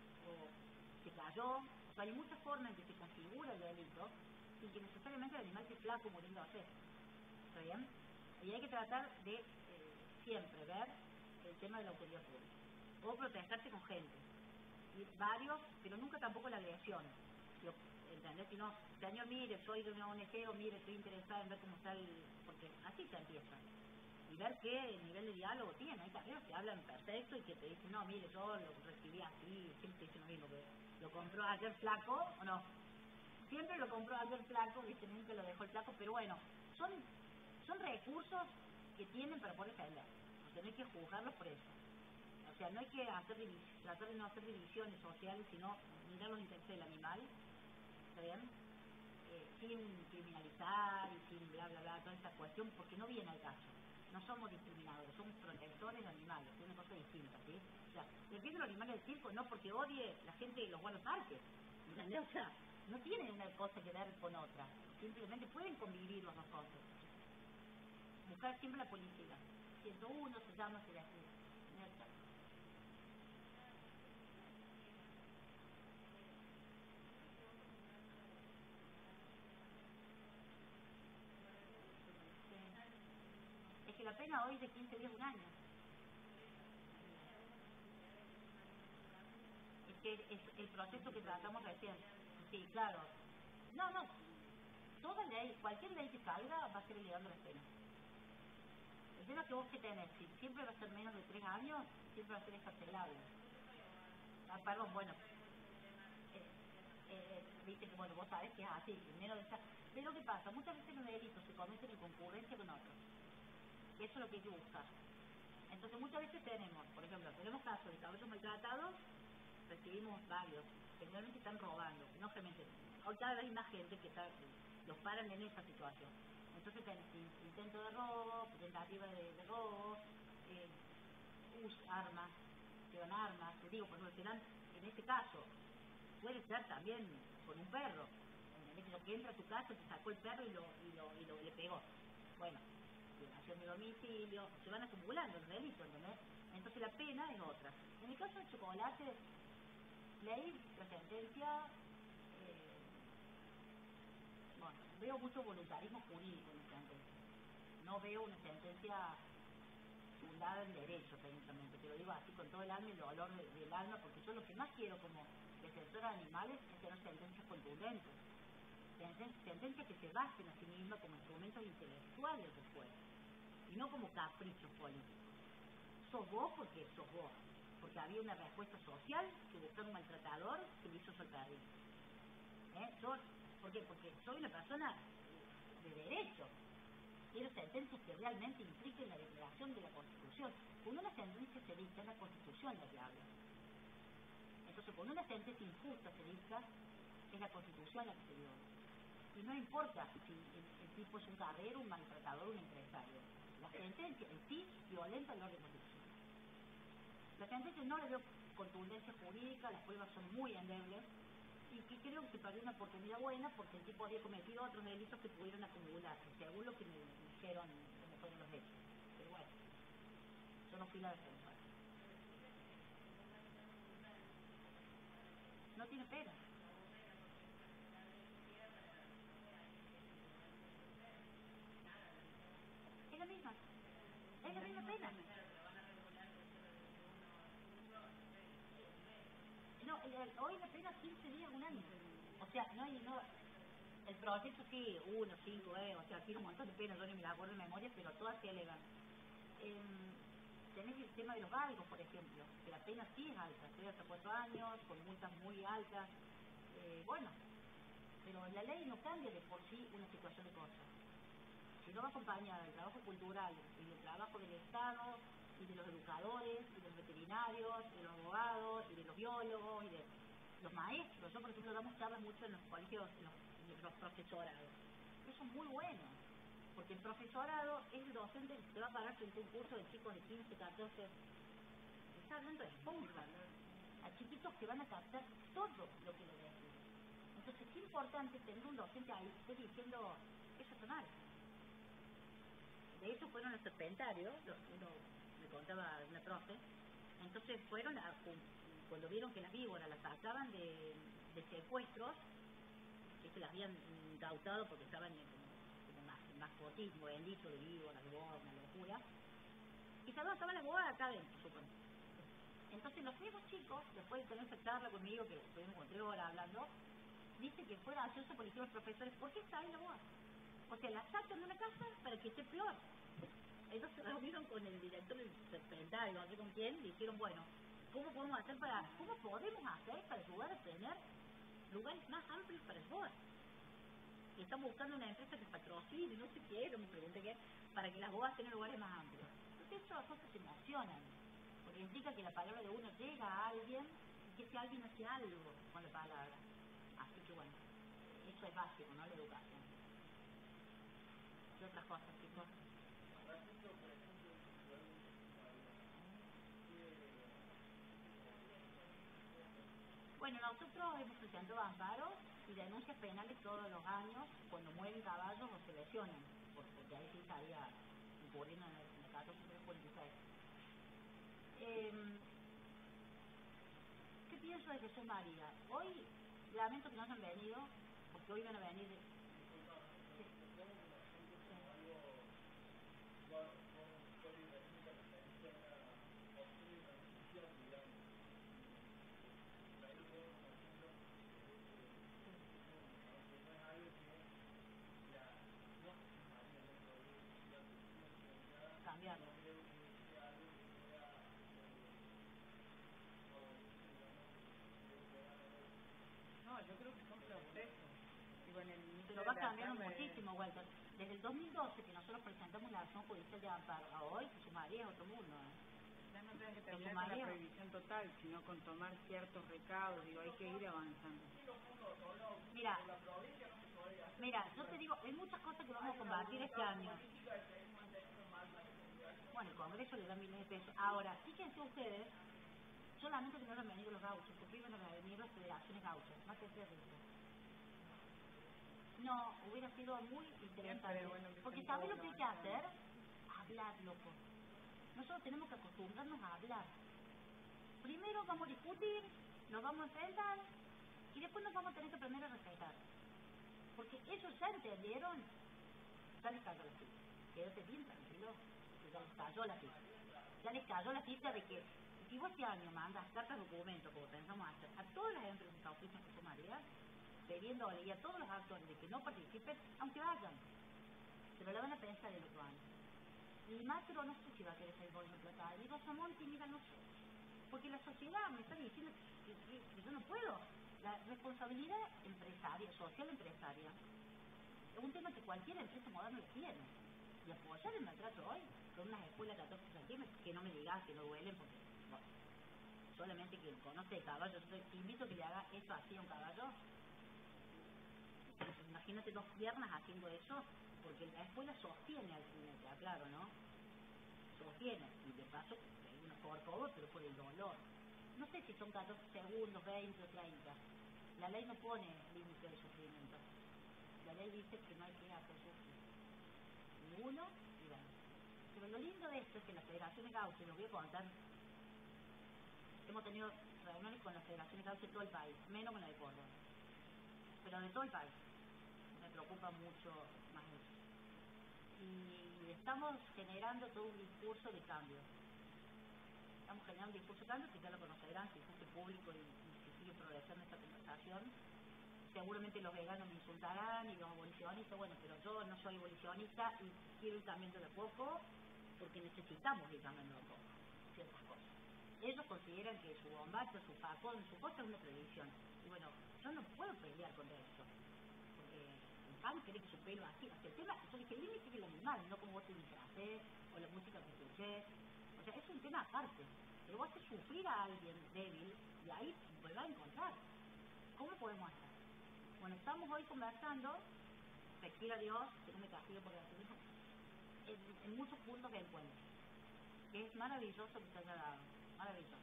o se cayó. O sea, hay muchas formas en que se configura el delito sin que necesariamente el animal esté flaco muriéndose. ¿Está bien? Y hay que tratar de siempre ver el tema de la autoridad pública. O protegerse con gente. Y varios, pero nunca tampoco la agresión. ¿Entendés? Si no, señor, mire, soy de una ONG, o mire, estoy interesada en ver cómo está el... Porque así se empieza. Y ver qué nivel de diálogo tiene. Hay carreras que hablan perfecto y que te dicen, no, mire, yo lo recibí así, siempre te dicen lo mismo, que lo compró ayer flaco, o no. Siempre lo compró ayer flaco, viste, nunca lo dejó el flaco, pero bueno, son recursos que tienen para poder defender. O sea, no hay que juzgarlos por eso. O sea, no hay que tratar de no hacer divisiones sociales, sino mirar los intereses del animal, ¿está bien? Sin criminalizar y sin bla, bla, bla, toda esta cuestión, porque no viene al caso. No somos discriminadores, somos protectores de animales, es una cosa distinta, ¿sí? O sea, defiendo los animales del circo no porque odie la gente de los buenos parques, ¿entendés? O sea, no tienen una cosa que ver con otra, simplemente pueden convivir los dos cosas. Buscar siempre la policía. 101 se llama, se le hace. Es que la pena hoy es de 15 días, un año. Es que es el proceso que tratamos recién. Sí, claro. No. Toda ley, cualquier ley que salga va a ser elevando las penas. El tema que vos que tenés, si siempre va a ser menos de 3 años, siempre va a ser excarcelable. Perdón, bueno. Viste que, bueno, vos sabés que es así, menos de esa... Pero ¿qué pasa? Muchas veces los delitos se cometen en concurrencia con otros. Y eso es lo que hay que buscar. Entonces muchas veces por ejemplo, tenemos casos de caballos maltratados, recibimos varios, generalmente están robando, no generalmente. Hoy cada vez hay más gente que los paran en esa situación. Entonces tenés intento de robo, tentativa de robo, armas, llevan armas, te digo, por ejemplo, en este caso, puede ser también con un perro, que entra a tu casa, te sacó el perro y le pegó. Bueno, violación de domicilio, se van acumulando el delito, ¿entendés? Entonces la pena es otra. En el caso del chocolate, leí la sentencia, bueno, veo mucho voluntarismo jurídico en la sentencia. No veo una sentencia fundada en derecho, técnicamente, te lo digo así con todo el alma y el dolor del alma, porque yo lo que más quiero como defensora de animales es tener sentencias contundentes. Sentencias que se basen a sí mismas como instrumentos intelectuales después. y no como caprichos políticos. Sos vos porque sos vos, porque había una respuesta social que buscaba un maltratador que le hizo soltar. ¿Por qué? Porque soy una persona de derecho. Quiero sentencias que realmente impliquen la declaración de la Constitución. Cuando una sentencia se dicta, es la Constitución la que habla. Entonces, cuando una sentencia injusta se dicta, es la Constitución la que se dio. Y no importa si el tipo es un guerrero, un maltratador, un empresario. La sentencia en sí violenta el orden constitucional. La sentencia no le dio contundencia jurídica, las pruebas son muy endebles, y que creo que se perdió una oportunidad buena porque el tipo había cometido otros delitos que pudieron acumularse, según lo que me dijeron cómo fueron los hechos. Pero bueno, yo no fui la defensora. No tiene pena. Es la misma pena. No, hoy la pena 15 días, un año. O sea, el proceso sí, 1, 5, o sea, tiene un montón de penas, yo ni me la acuerdo de memoria, pero todas se elevan. Tenés el tema de los galgos, por ejemplo, que la pena sí es alta, 3 hasta 4 años, con multas muy altas. Bueno, pero la ley no cambia de por sí una situación de cosas. Si no va acompañada del trabajo cultural y del trabajo del Estado y de los educadores y de los veterinarios y de los abogados y de los biólogos y de los maestros. Yo, por ejemplo, damos charlas mucho en los colegios, en los profesorados. Eso es muy bueno, porque el profesorado es el docente que se va a parar frente a un curso de chicos de 15, 14, está hablando de esponja, a chiquitos que van a captar todo lo que le decimos. Entonces es importante tener un docente ahí que esté diciendo, eso está mal. De hecho fueron los serpentarios, uno me contaba una profe, entonces fueron cuando vieron que las víboras las sacaban de secuestros, que se las habían incautado porque estaban como mascotismo, delito de víboras, de bodas, una locura, y estaban las bodas acá adentro, supongo. Entonces los mismos chicos, después de tener esa charla conmigo, que estuvimos con 3 horas hablando, dicen que fue gracioso porque dijeron los profesores, ¿por qué está ahí la boda? O sea, la sacan de una casa para que esté peor. Ellos se reunieron con el director del serpentario, no sé con quién, y dijeron, bueno, ¿cómo podemos hacer para ayudar a tener lugares más amplios para el bodas? Y están buscando una empresa que patrocine, no sé qué, no me pregunté qué, para que las bodas tengan lugares más amplios. Entonces esas cosas se emocionan, porque implica que la palabra de uno llega a alguien y que ese alguien hace algo con la palabra. Así que bueno, eso es básico, ¿no? La educación. ¿Qué otras cosas, chicos? Bueno, nosotros hemos presentado amparos y denuncias penales todos los años cuando mueren caballos o se lesionan, porque ahí sí estaría incurriendo en el 1446. ¿Qué pienso de Jesús María? Hoy lamento que no hayan venido, porque hoy van a venir... cambiarlo. No, yo creo que son procesos. Pero va cambiando muchísimo, Walter. Desde el 2012 que nosotros presentamos la acción judicial de amparo a hoy, Jesús María es otro mundo. Ya no tienen que terminar con la prohibición total, sino con tomar ciertos recaudos, hay que ir avanzando. Mira, yo te digo, hay muchas cosas que vamos a combatir este año. Bueno, el Congreso le da millones de pesos. Ahora, fíjense ustedes, yo lamento que no hayan venido los gauchos, porque iban a venir las federaciones gauchas, más que terrible. No, hubiera sido muy interesante. Porque ¿sabes lo que hay que hacer? Hablar, loco. Nosotros tenemos que acostumbrarnos a hablar. Primero vamos a discutir, nos vamos a enfrentar, y después nos vamos a tener que aprender a respetar. Porque ellos ya entendieron, ya les cayó la ficha. Quédate bien tranquilo, que ya les cayó la ficha. Ya les cayó la ficha de que si vos este año mandas cartas documentos, como pensamos hacer, a todas las empresas que auspician Jesús María, pidiéndole y a todos los actores de que no participen, aunque vayan, pero la van a pensar el otro año. Y Macro no sé si va a querer ser gobierno plata. Y Rosamonti, mira, no sé. Porque la sociedad me está diciendo que yo no puedo. La responsabilidad empresaria, social empresaria, es un tema que cualquier empresa moderna lo tiene. Y apoyar el maltrato hoy, con unas escuelas 14 centímetros, que no me digas que no duelen, porque, bueno, solamente quien conoce de caballos, yo te invito a que le haga eso así a un caballo. Pues imagínate 2 piernas haciendo eso, porque la escuela sostiene al jinete, claro, ¿no? Sostiene, y de paso, uno por todo, pero por el dolor. No sé si son 14 segundos, 20 o 30. La ley no pone límite de sufrimiento. La ley dice que no hay que hacer sufrir. Ni uno, ni dos. Pero lo lindo de esto es que la Federación de Gauche, los voy a contar, hemos tenido reuniones con la Federación de Gauche de todo el país, menos con la de Córdoba. Pero de todo el país. Me preocupa mucho más eso. Y estamos generando todo un discurso de cambio. Estamos generando un discurso de cambio que ya lo conocerán, si fuese público y si sigue progresando esta conversación. Seguramente los veganos me insultarán y los abolicionistas, bueno, pero yo no soy abolicionista y quiero ir cambiando de poco porque necesitamos ir cambiando de poco ciertas cosas. Ellos consideran que su bombacho, su facón, su cosa es una tradición. Y bueno, yo no puedo pelear contra eso. Porque el pan quiere que su pelo así. O sea, el tema, yo dije, el límite es el animal, no como vos te disfrazés o la música que escuché. O sea, es un tema aparte. Pero vos haces sufrir a alguien débil y ahí me va a encontrar. ¿Cómo podemos hacer? Bueno, estamos hoy conversando, te quiera Dios, que no me castigue por decir eso, en muchos puntos de encuentro. Que es maravilloso que se haya dado. Maravilloso.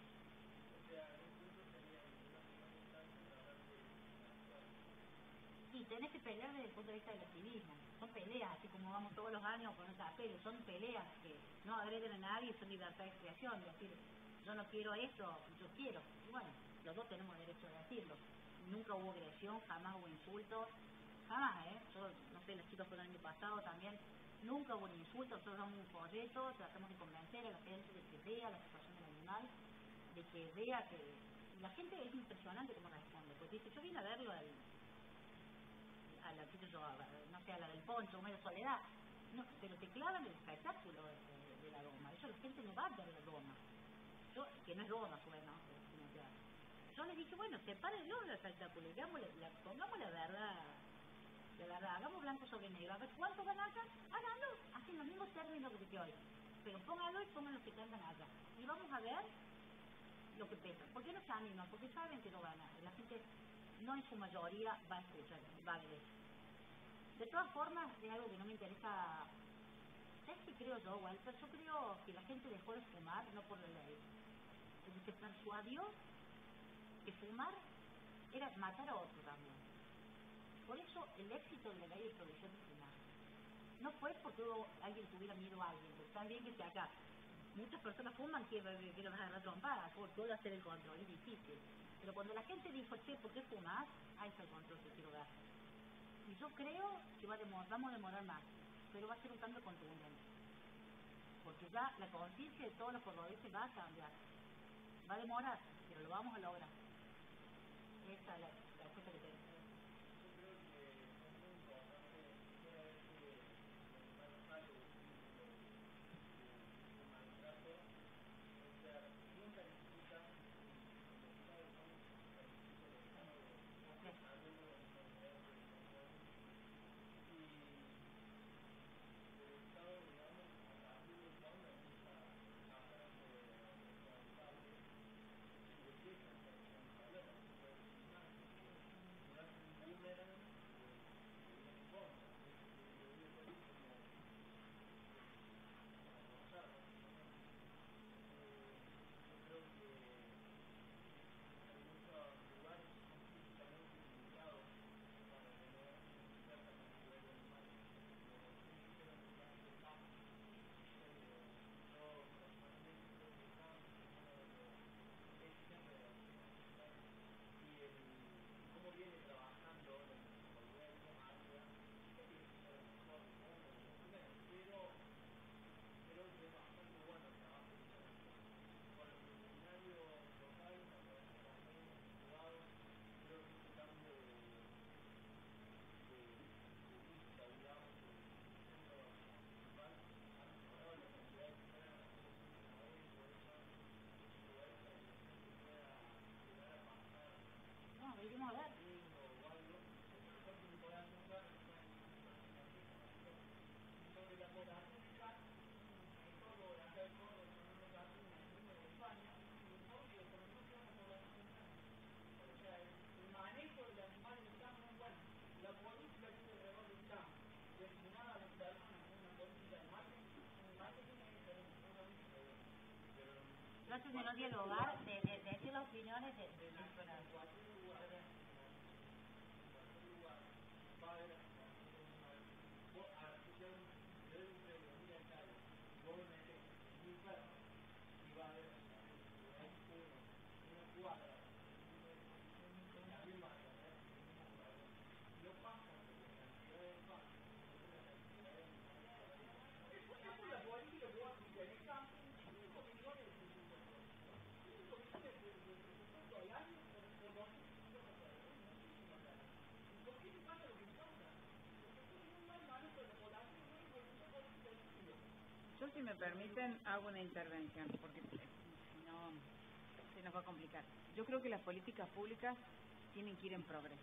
Y tenés que pelear desde el punto de vista del activismo. Son peleas, así como vamos todos los años con esta pele, son peleas que no agreden a nadie, son libertad de expresión. Es decir, yo no quiero esto, yo quiero. Y bueno, los dos tenemos derecho a decirlo. Nunca hubo agresión, jamás hubo insultos, jamás, yo no sé, los chicos fueron el año pasado también, nunca hubo un insulto, nosotros damos un folleto, tratamos de convencer a la gente de que vea la situación del animal, de que vea que la gente es impresionante cómo responde, porque dice, yo vine a verlo a la no sé, a la del Poncho, medio Soledad, no, pero te clavan el espectáculo de la doma, eso la gente no va a ver la doma, que no es doma, bueno, yo les dije, bueno, sepárenlo del espectáculo, pongamos la verdad, hagamos blanco sobre negro, a ver cuánto van acá, háganlo, así en los mismos términos que hoy, pero pónganlo y pongan los que cantan acá, y vamos a ver lo que pesa. ¿Por qué no se animan? Porque saben que no van a, la gente no en su mayoría va a escuchar, va a ver. De todas formas, es algo que no me interesa. ¿Sabes qué creo yo, Walter? Yo creo que la gente dejó de fumar, no por la ley, porque se persuadió que fumar era matar a otro también. Por eso el éxito de la ley de prohibición de fumar no fue porque alguien tuviera miedo a alguien, porque está bien que sea acá. Muchas personas fuman que le vas a agarrar trompadas, por todo hacer el control, es difícil. Pero cuando la gente dijo, che, ¿por qué fumás? Ahí está el control que quiero dar. Y yo creo que vamos a demorar más, pero va a ser un cambio contundente. Porque ya la conciencia de todos los cordobeses va a cambiar. Va a demorar, pero lo vamos a lograr. Esa es la respuesta que tengo. entonces de no dialogar, de decir las opiniones de Yo, si me permiten, hago una intervención, porque si no, se nos va a complicar. Yo creo que las políticas públicas tienen que ir en progreso.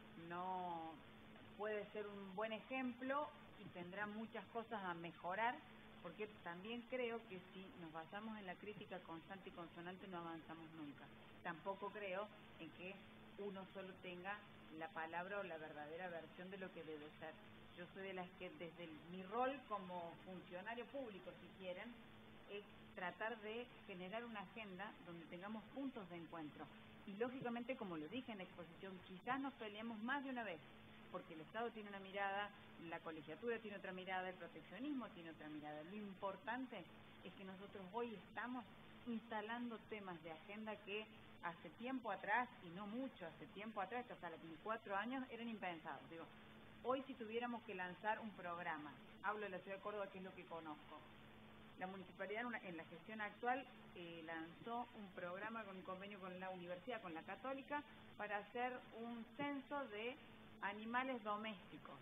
No puede ser un buen ejemplo y tendrá muchas cosas a mejorar, porque también creo que si nos basamos en la crítica constante y consonante no avanzamos nunca. Tampoco creo en que uno solo tenga la palabra o la verdadera versión de lo que debe ser. Yo soy de las que desde mi rol como funcionario público, si quieren, es tratar de generar una agenda donde tengamos puntos de encuentro. Y lógicamente, como lo dije en la exposición, quizás nos peleemos más de una vez, porque el Estado tiene una mirada, la colegiatura tiene otra mirada, el proteccionismo tiene otra mirada. Lo importante es que nosotros hoy estamos instalando temas de agenda que hace tiempo atrás, y no mucho, hace tiempo atrás, hasta los 4 años, eran impensados. Digo, hoy si tuviéramos que lanzar un programa, hablo de la ciudad de Córdoba, que es lo que conozco, la municipalidad en la gestión actual lanzó un programa con un convenio con la universidad, con la Católica, para hacer un censo de animales domésticos.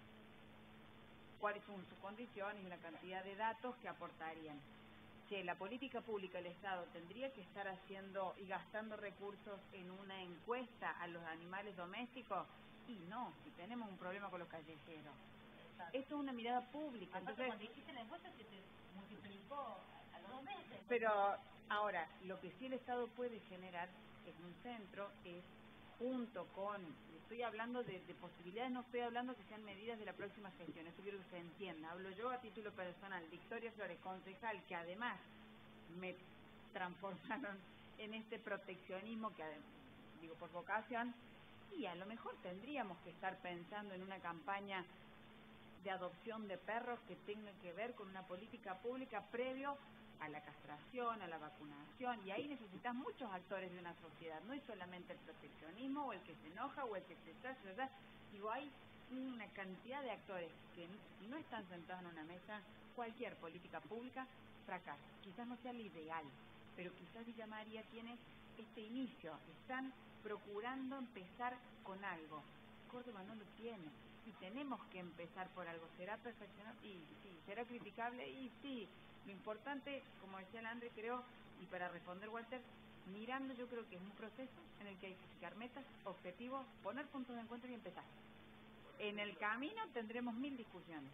¿Cuáles son sus condiciones y la cantidad de datos que aportarían? Que la política pública, el Estado, tendría que estar haciendo y gastando recursos en una encuesta a los animales domésticos, y no, si tenemos un problema con los callejeros. Exacto. Esto es una mirada pública. Entonces, cuando hiciste la encuesta se te multiplicó a los 2 meses. Pero ahora, lo que sí el Estado puede generar es un centro, es junto con, estoy hablando de posibilidades, no estoy hablando que sean medidas de la próxima gestión, eso quiero que se entienda. Hablo yo a título personal, Victoria Flores, concejal, que además me transformaron en este proteccionismo que, digo, por vocación, y a lo mejor tendríamos que estar pensando en una campaña de adopción de perros que tenga que ver con una política pública previo a la castración, a la vacunación, y ahí necesitas muchos actores de una sociedad, no es solamente el proteccionismo o el que se enoja o el que se está, digo, hay una cantidad de actores que si no están sentados en una mesa, cualquier política pública fracasa. Quizás no sea el ideal, pero quizás Villa María tiene este inicio, están procurando empezar con algo. Córdoba no lo tiene y tenemos que empezar por algo. ¿Será perfeccionado? Y sí. ¿Será criticable? Y sí. Lo importante, como decía Landry, creo, y para responder Walter, mirando, yo creo que es un proceso en el que hay que fijar metas, objetivos, poner puntos de encuentro y empezar. En el camino tendremos 1000 discusiones.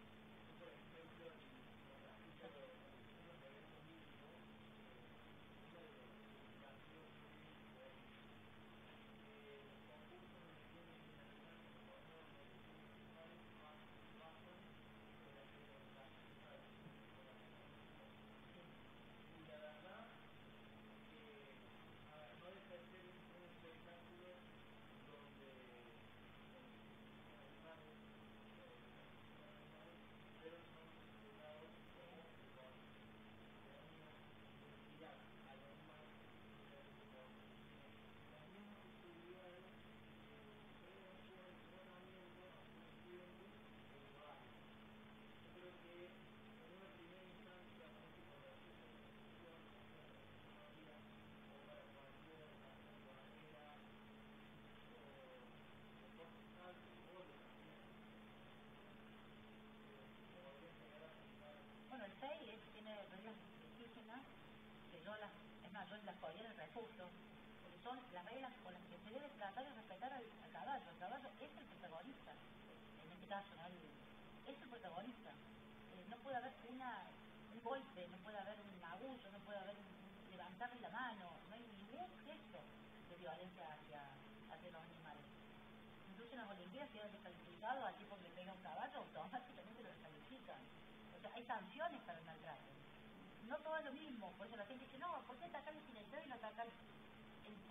Tiene reglas indígenas que yo las podía en el refugio, porque son las reglas con las que se debe tratar de respetar al caballo. El caballo es el protagonista, en este caso, ¿no? Es el protagonista. No puede haber un golpe, no puede haber un abuso, no puede haber un levantarle la mano, no hay ningún gesto de violencia hacia los animales. Incluso en las Olimpiadas, si es descalificado al tipo que le pega un caballo, automáticamente lo descalifican. O sea, hay sanciones para el maltrato. No todo es lo mismo, por eso la gente dice, no, ¿por qué atacar el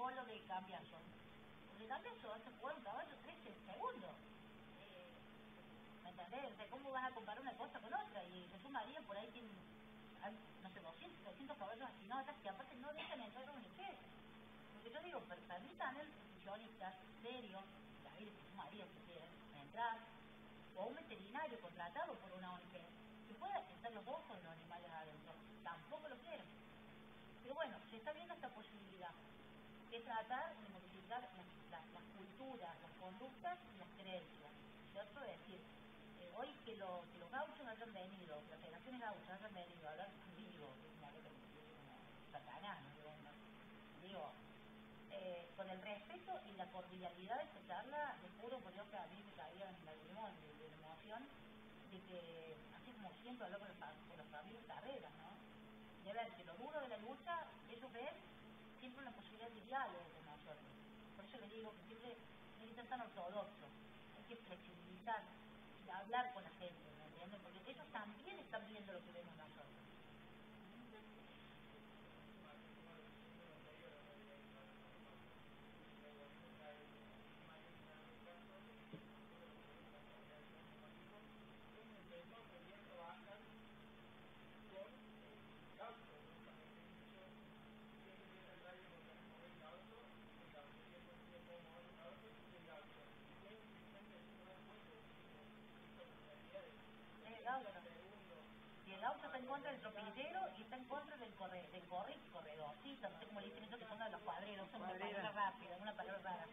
polo de cambiazo. Porque cambiazo hace jugar un caballo 13 segundos. ¿Me entendés? O sea, ¿cómo vas a comparar una cosa con otra? Y Jesús María por ahí tiene, no sé, 200 caballos asesinados que aparte no dejan entrar a un UNICEF. Porque yo digo, permitan a los profesionistas serios, David y Jesús María si quieren, entrar, o un veterinario contratado por una ONG, que pueda estar los ojos de los animales adentro. Tampoco lo quieren. Pero bueno, se está viendo esta posibilidad de tratar de modificar las culturas, las conductas y las creencias. ¿Cierto? Es decir, hoy que los gauchos hayan venido, las federaciones gauchas hayan venido a hablar conmigo, como Satanás, ¿no? Digo, con el respeto y la cordialidad de esta charla, les juro por Dios que a mí me caía en la emoción de que, así como siento hablar con los familias carreras, ¿no? De ver que lo duro de la lucha, ellos ven siempre una posibilidad de diálogo con nosotros. Por eso les digo que siempre no hay que ser tan ortodoxo, hay que flexibilizar, hablar con la gente, ¿me entienden? Porque ellos también están viendo lo que vemos nosotros. Y el gaucho está en contra del tropillero y está en contra del corredorcito, no sé cómo le dicen eso, que son los cuadreros, son una palabra rápida, una palabra rara.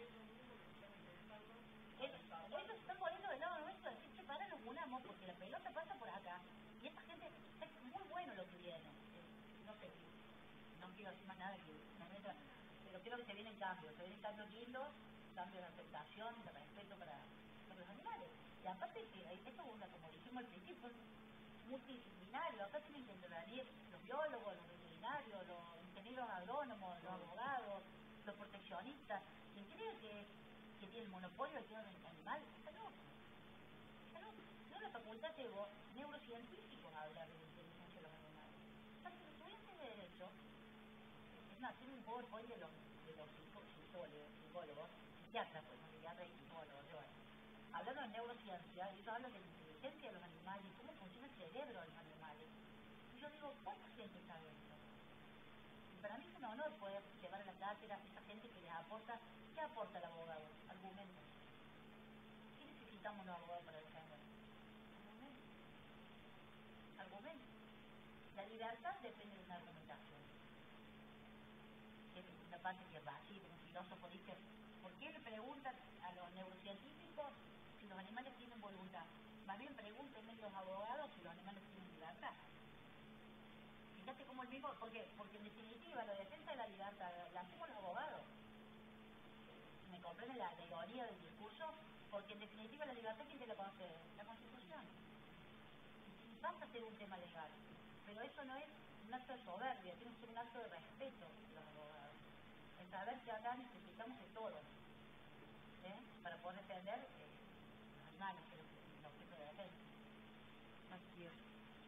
Ellos están poniendo del lado nuestro, decir, che, para, nos unamos, porque la pelota pasa por acá, y esta gente, es muy bueno lo que viene. No sé, no quiero decir más nada que me meta, pero creo que se vienen cambios lindos, cambios de aceptación, de respeto para los animales. Y aparte, esto es como dijimos al principio, multidisciplinario, acá tienen que intervenir los biólogos, los veterinarios, los ingenieros agrónomos, los abogados, los proteccionistas. Quien cree que tiene el monopolio del cuidado del animal, está loco. Yo en la facultad llevo neurocientíficos a hablar de la inteligencia de los animales. O sea, que los estudiantes de Derecho, es más, tienen un PowerPoint de los psicólogos, psiquiatras, pues, psiquiatras y psicólogos, hablando de neurociencia, y ellos hablan de la inteligencia de los animales, cómo funciona el cerebro de los animales. Y yo digo, ¿cuánta gente sabe eso? Y para mí es un honor poder llevar a la cátedra a esa gente que les aporta. ¿Qué aporta el abogado? Argumentos. ¿Qué necesitamos los abogados para defender? Argumentos. La libertad depende de una argumentación. Es una parte que va así, un filósofo dice, ¿por qué le preguntan a los neurocientíficos si los animales tienen voluntad? Más bien pregúntenme los abogados si los animales tienen libertad. Fíjate cómo el mismo, porque en definitiva la defensa de la libertad la hacemos los abogados. ¿Me comprende la ironía del discurso? Porque en definitiva la libertad, ¿quién te la concede? La Constitución. Y pasa a ser un tema legal, pero eso no es un acto de soberbia, tiene que ser un acto de respeto de los abogados. El saber que acá necesitamos de todos, para poder defender los animales, que es el objeto de defensa. Así es.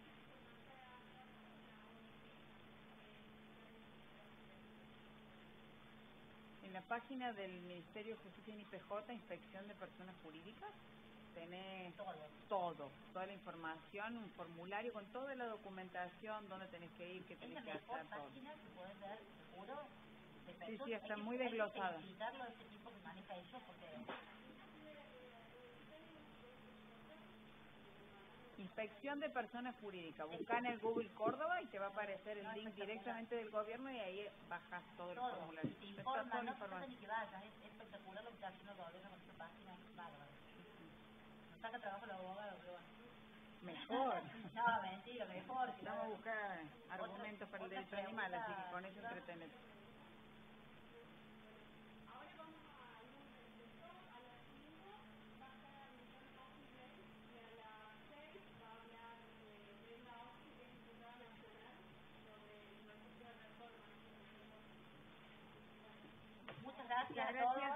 En la página del Ministerio de Justicia y IPJ, Inspección de Personas Jurídicas, tenés toda la información, un formulario con toda la documentación, dónde tenés que ir, qué tenés que hacer, todo. Es la mejor página que podés ver, seguro. Sí, está muy desglosada. Hay que felicitarlo a este tipo que maneja eso, porque... Inspección de Personas Jurídicas. Buscá en el Google Córdoba y te va a aparecer el link directamente del gobierno y ahí bajas todo el formulario. Te informa, no pasa ni que vayas, es espectacular lo que está haciendo el gobierno con esta página, es bárbaro. Nos saca trabajo los abogados, pero bueno. Mejor. No, mentira, mejor. Vamos a buscar argumentos para el derecho animal, así que con eso entretenete. Muchas gracias a todos.